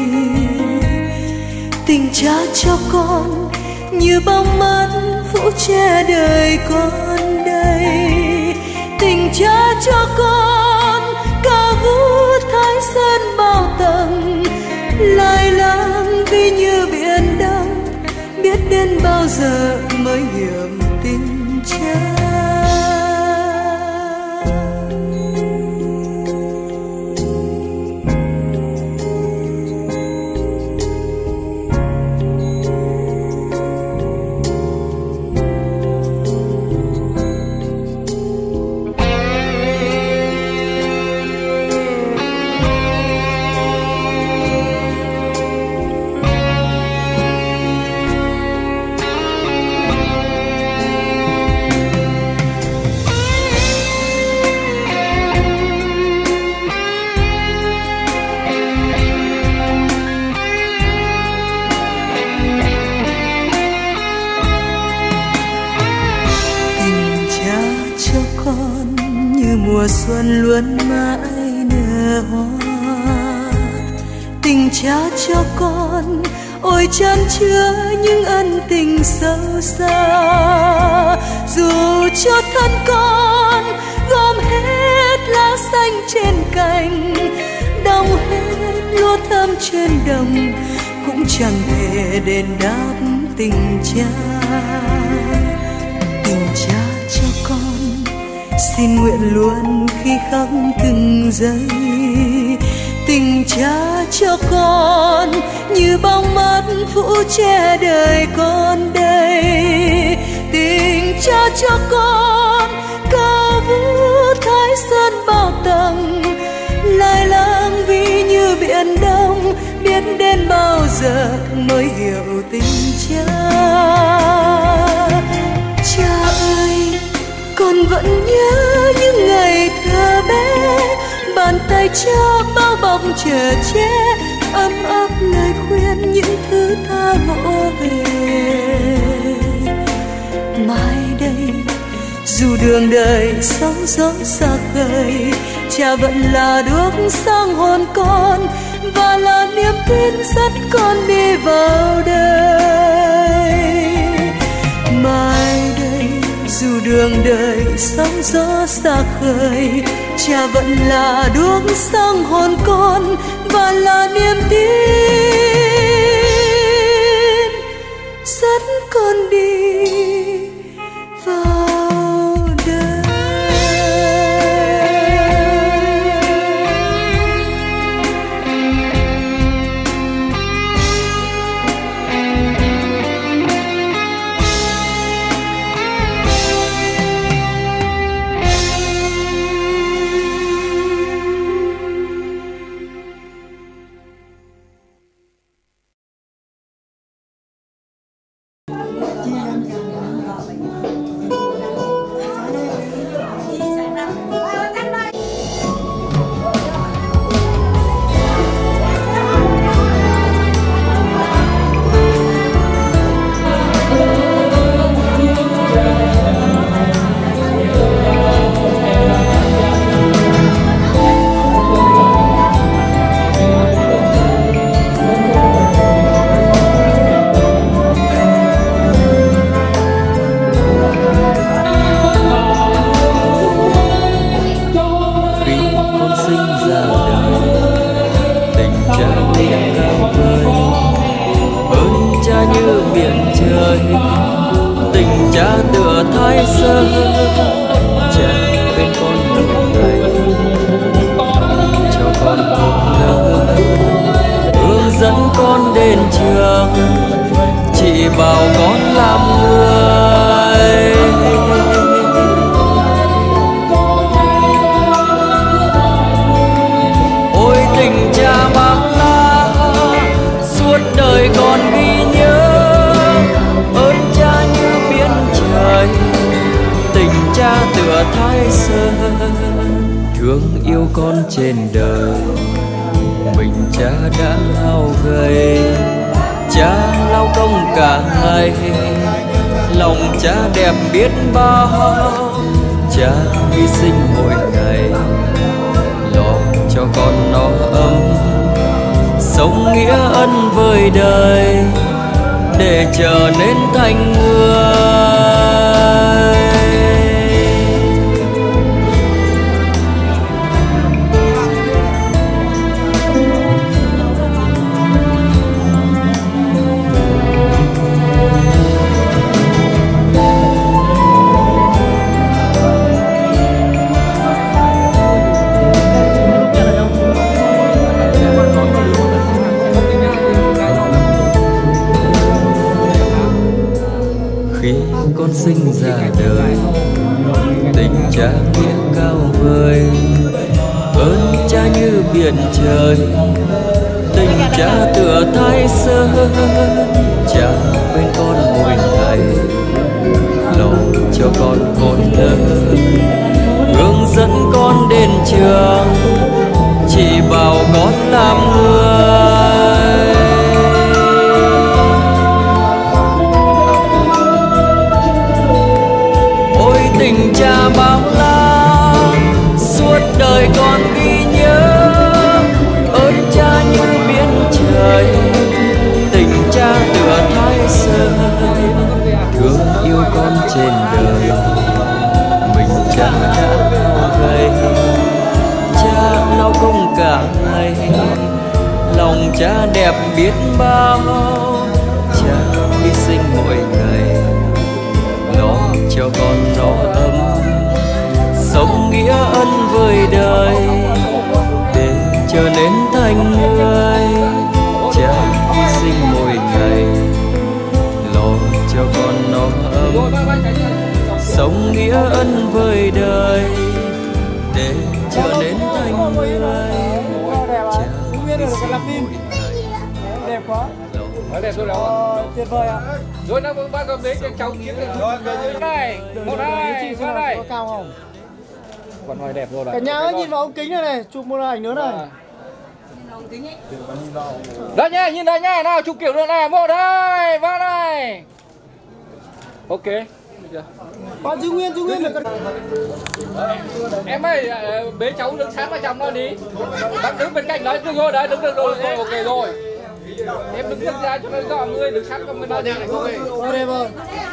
M: Tình cha cho con như bóng mắt phủ che đời con đây. Tình cha cho con cao vút Thái Sơn bao tầng, lai láng vì như biển đông, biết đến bao giờ mới hiểu tình cha. Mùa xuân luôn mãi nở hoa. Tình cha cho con ôi chan chứa những ân tình sâu xa. Dù cho thân con gom hết lá xanh trên cành, đong hết lúa thơm trên đồng, cũng chẳng thể đền đáp tình cha. Tình cha cho con xin nguyện luôn khi khắc từng giây. Tình cha cho con như bóng mắt phủ che đời con đây. Tình cha cho con cao vút Thái Sơn bao tầng, lai láng vì như biển đông, biết đến bao giờ mới hiểu tình cha. Cha ơi, con vẫn nhớ những ngày thơ bé, bàn tay cha bao bọc chở che, ấm áp lời khuyên những thứ tha vỗ về. Mai đây dù đường đời sóng gió xa khơi, cha vẫn là đuốc sáng hồn con và là niềm tin dắt con đi vào đời. Mai đây dù đường đời sóng gió xa khơi, cha vẫn là đuốc sáng hồn con và là niềm tin dắt con đi vào đời.
N: bảo con làm người. Ôi tình cha bao la, suốt đời con ghi nhớ. Ơn cha như biển trời, tình cha tựa Thái Sơn. Thương yêu con trên đời, mình cha đã hao gầy. Cha lao công cả ngày, lòng cha đẹp biết bao. Cha hy sinh mỗi ngày, lo cho con nó ấm. Sống nghĩa ân với đời, để trở nên thành người. Con sinh ra đời, tình cha nghĩa cao vời. Ơn cha như biển trời, tình cha tựa Thái Sơn. Cha bên con mỗi ngày, lo cho con khôn lớn. Hướng dẫn con đến trường, chỉ bảo con làm người. Tình cha bao la, suốt đời con ghi nhớ. Ơn cha như biển trời, tình cha tựa Thái Sơn. Thương yêu con trên đời, mình cha đã gầy. Cha lao công cả ngày, lòng cha đẹp biết bao. Cha hy sinh mỗi ngày, lo cho con nó ấm. Sống nghĩa ân với đời, để trở nên thành người. Cha hy sinh mỗi ngày, lo cho con nó ấm. Sống nghĩa ân với đời, để trở nên thành người. Cha hy sinh mỗi ngày.
K: Đẹp quá. Đẹp rồi đó. Tuyệt vời ạ. Rồi nó bác cầm đấy cho cháu kiếm này. Này, 1 2 3 này. Có cao không? Còn ngoài đẹp rồi đấy. Cả nhà ơi nhìn vào ống kính này này, chụp một ảnh nữa này. Đây nha, nhìn đây nha, nào chụp kiểu nữa này, 1 2 3 này. Ok. Bạn giữ nguyên là con. Em ơi, bế cháu đứng sát vào trong nó đi. Bác đứng bên cạnh đấy, được rồi đấy, đứng được rồi, ok rồi. Em đứng ra cho nó rõ người, đứng sát con bên đó đi. Đây vâng.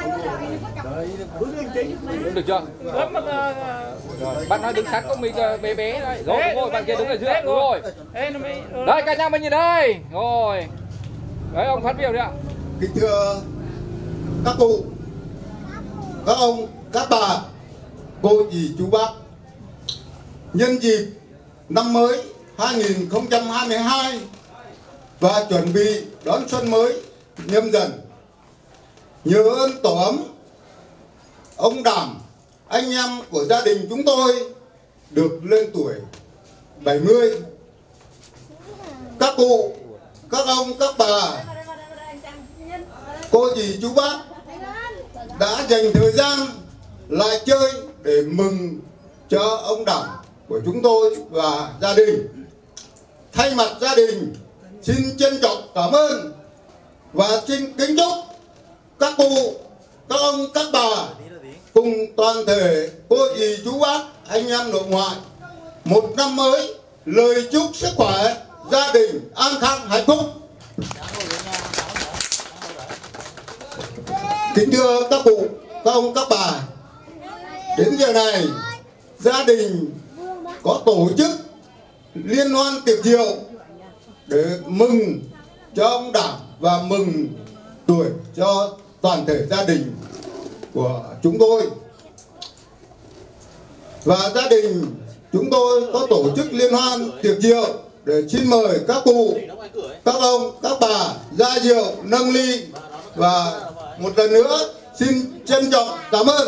K: Được chưa? Bạn nói đứng sát con mình bé bé đây. Rồi đúng rồi, bạn kia đứng ở dưới. Đúng rồi. Đây cả nhà mình nhìn đây. Rồi. Đấy ông phát biểu đi ạ.
F: Kính thưa các cụ, các ông, các bà, cô dì chú bác. Nhân dịp năm mới 2022 và chuẩn bị đón xuân mới Nhâm Dần, nhờ ơn tổ ấm, ông Đảm, anh em của gia đình chúng tôi được lên tuổi 70. Các cụ, các ông, các bà, cô dì chú bác đã dành thời gian lại chơi để mừng cho ông Đảm của chúng tôi và gia đình. Thay mặt gia đình xin trân trọng cảm ơn và xin kính chúc các cụ, các ông, các bà cùng toàn thể cô dì chú bác, anh em nội ngoại một năm mới lời chúc sức khỏe, gia đình an khang hạnh phúc. Kính thưa các cụ, các ông, các bà, đến giờ này gia đình có tổ chức liên hoan tiệc rượu để mừng cho ông Đảm và mừng tuổi cho toàn thể gia đình của chúng tôi. Và gia đình chúng tôi có tổ chức liên hoan tiệc rượu để xin mời các cụ, các ông, các bà ra rượu nâng ly Và một lần nữa xin trân trọng cảm ơn.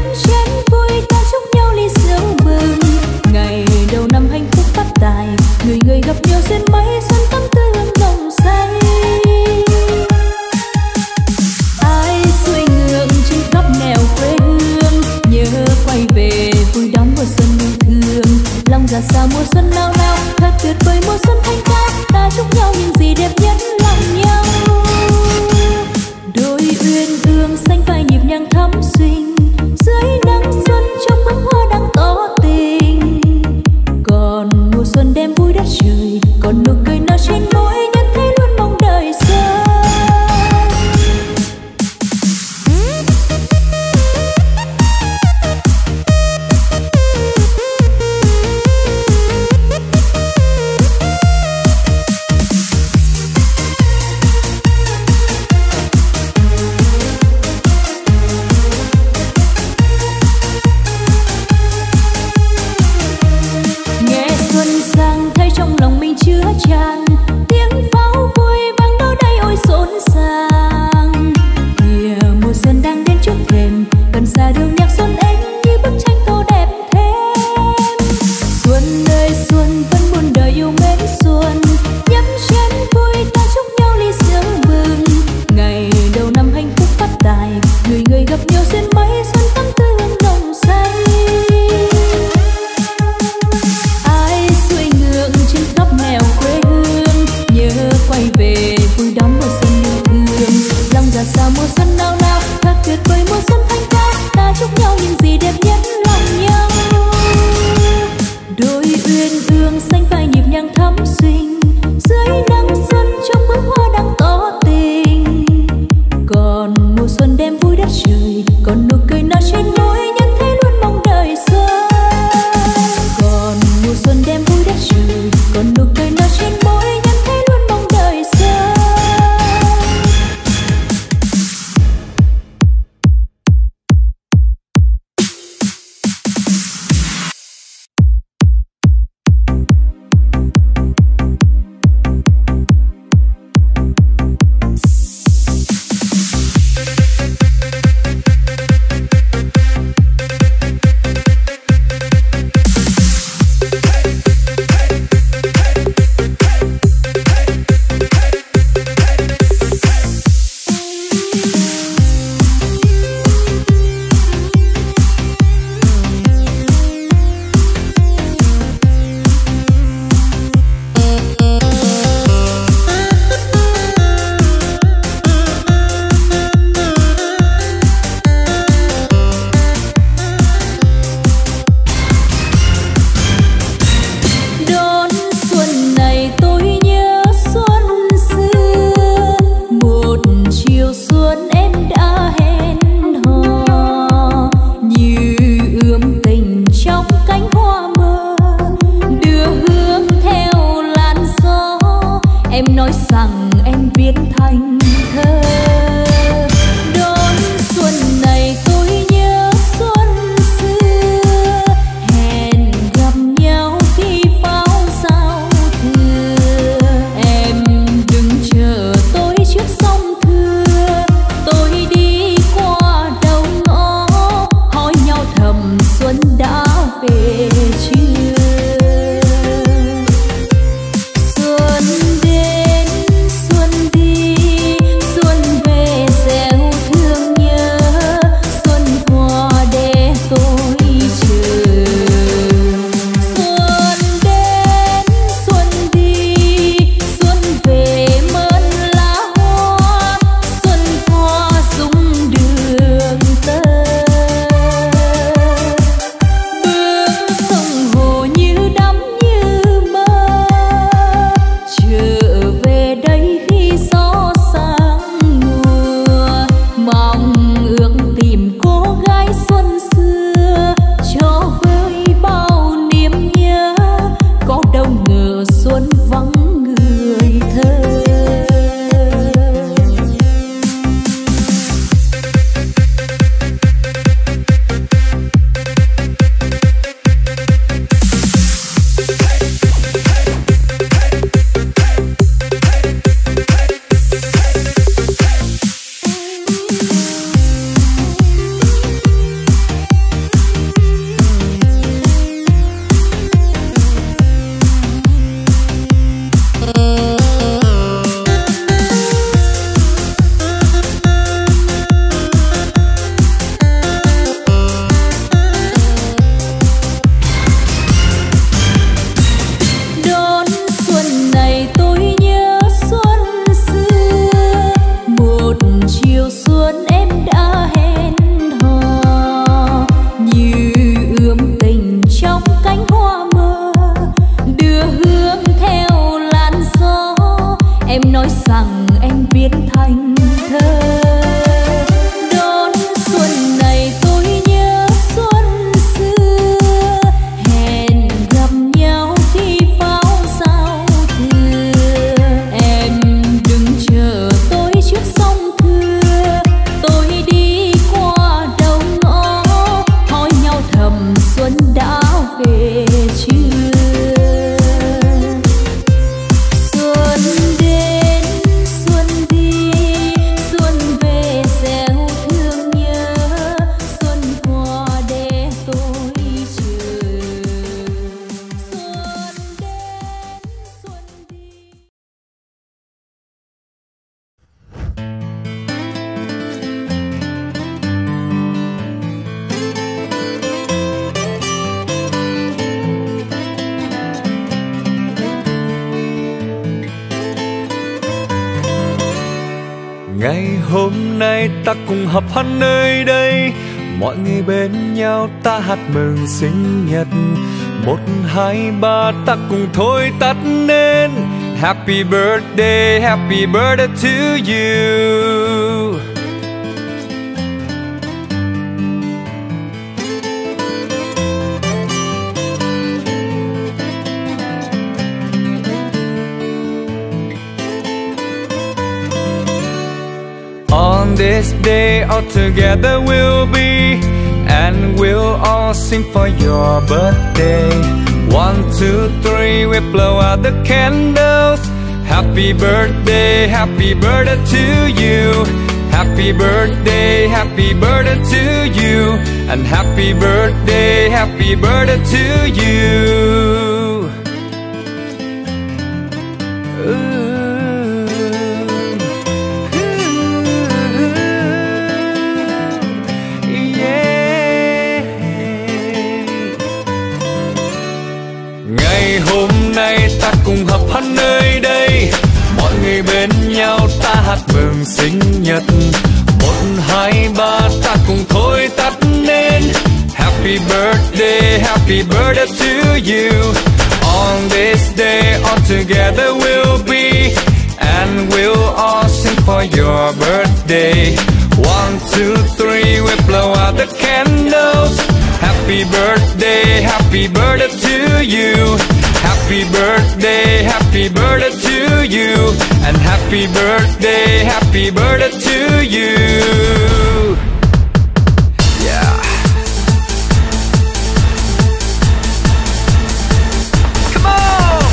D: đắm chén vui ta chúc nhau ly rượu mừng. Ngày đầu năm hạnh phúc phát tài, người người gặp nhau duyên mấy xuân tâm tư hương nồng say. Ai xuôi ngược trên khắp nẻo quê hương, nhớ quay về vui đón mùa xuân yêu thương. Lòng ra sao mùa xuân nào nào, thật tuyệt vời mùa xuân thanh cao. Ta chúc nhau những gì đẹp nhất lòng nhau. Đôi uyên ương xanh phai nhịp nhàng thắm xinh, dưới nắng xuân trong bông hoa đang tỏ tình. Còn mùa xuân đem vui đất trời, còn nụ cười nở trên môi nhân thế luôn mong đời sau.
N: hôm nay ta cùng họp hân nơi đây, mọi người bên nhau ta hát mừng sinh nhật. 1, 2, 3 ta cùng thôi tắt nến. Happy birthday to you. On this day all together we'll be, and we'll all sing for your birthday. 1, 2, 3, we blow out the candles. Happy birthday to you. Happy birthday to you. And happy birthday to you. Ngày hôm nay ta cùng họp hân nơi đây, mọi người bên nhau ta hát mừng sinh nhật. 1, 2, 3 ta cùng thôi tắt nến. Happy birthday to you. On this day all together we'll be, and we'll all sing for your birthday. 1, 2, 3, we blow out the candles. Happy birthday to you. Happy birthday to you. And happy birthday to you. Yeah. Come on.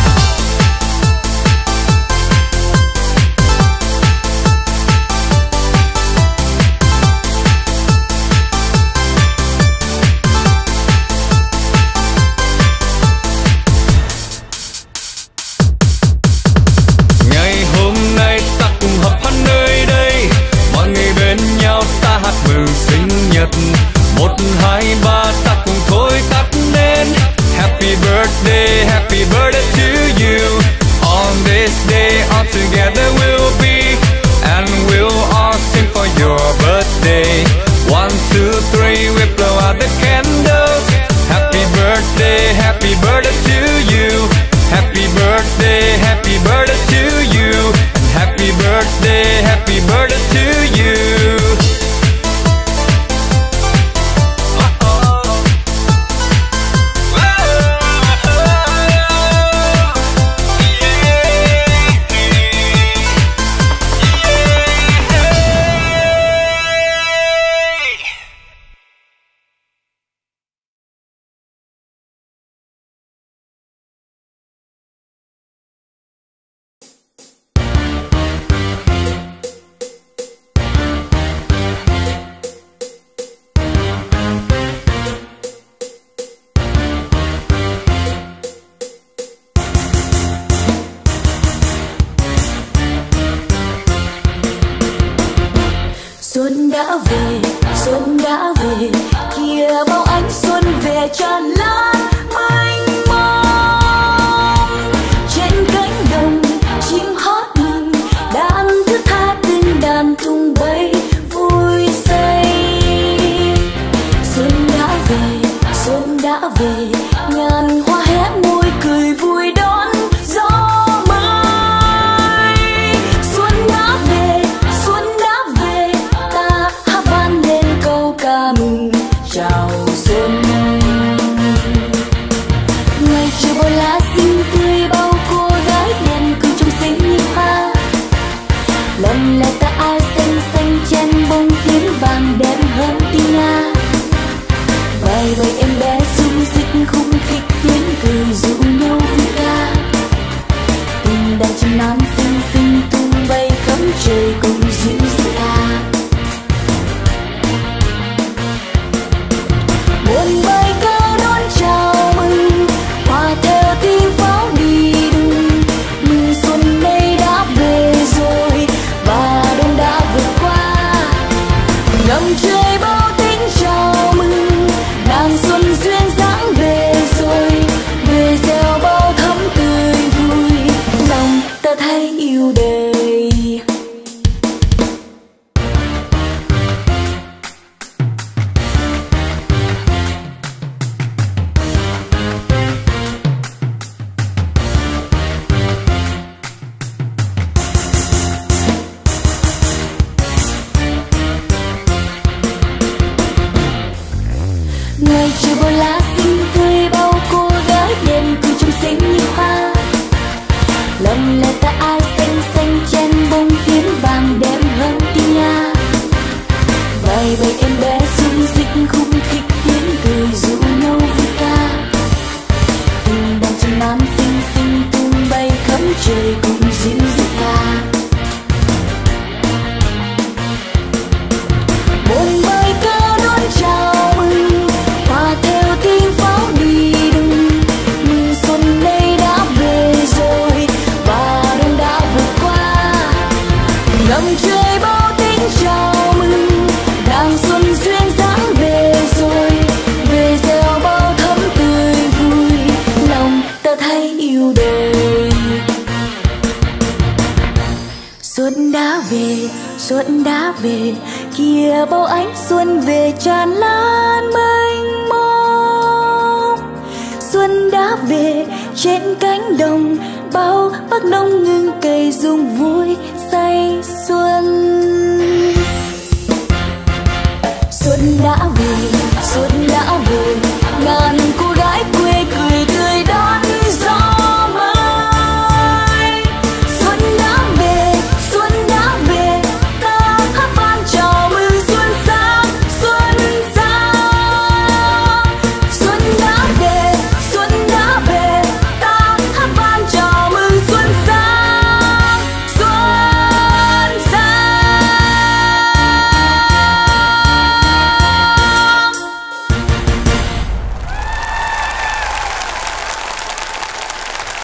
N: Mừng sinh nhật. 1, 2, 3 ta cùng thôi tắt nến. Happy birthday to you. On this day all together we'll be, and we'll all sing for your birthday. 1, 2, 3, we blow out the candles. Happy birthday to you. Happy birthday to you. And happy birthday to you.
B: Xuân đã về, kìa bao ánh xuân về tràn lan mênh mông. Trên cánh đồng chim hót mừng, đàn thức tha từng đàn tung bay vui say. Xuân đã về, ngàn hoa hé môi cười vui đón gió mới. Xuân đã về, ta hát vang lên câu ca mừng chào xuân. Ngày chiều bao lá xinh tươi, bao cô gái đèn cười trong xinh như hoa. Lần là ta áo xanh xanh chen bông tím vàng đẹp hơn tiếng Nga. Vài bầy em bé sung xích khung khích tiếng cười rủ nhau vui ca. Tình đàn chim non xinh xinh tung bay khắp trời cùng dịu ca. Buồn bài ca đón chào mừng, hòa theo tiếng pháo đi đừng. Mừng xuân đây đã về rồi và đông đã vượt qua. Ngầm trời bao tiếng chào mừng, nàng xuân
I: chờ bao ánh xuân về tràn lan mênh mông. Xuân đã về trên cánh đồng, bao bác nông ngưng cày dùng vui say xuân. Xuân đã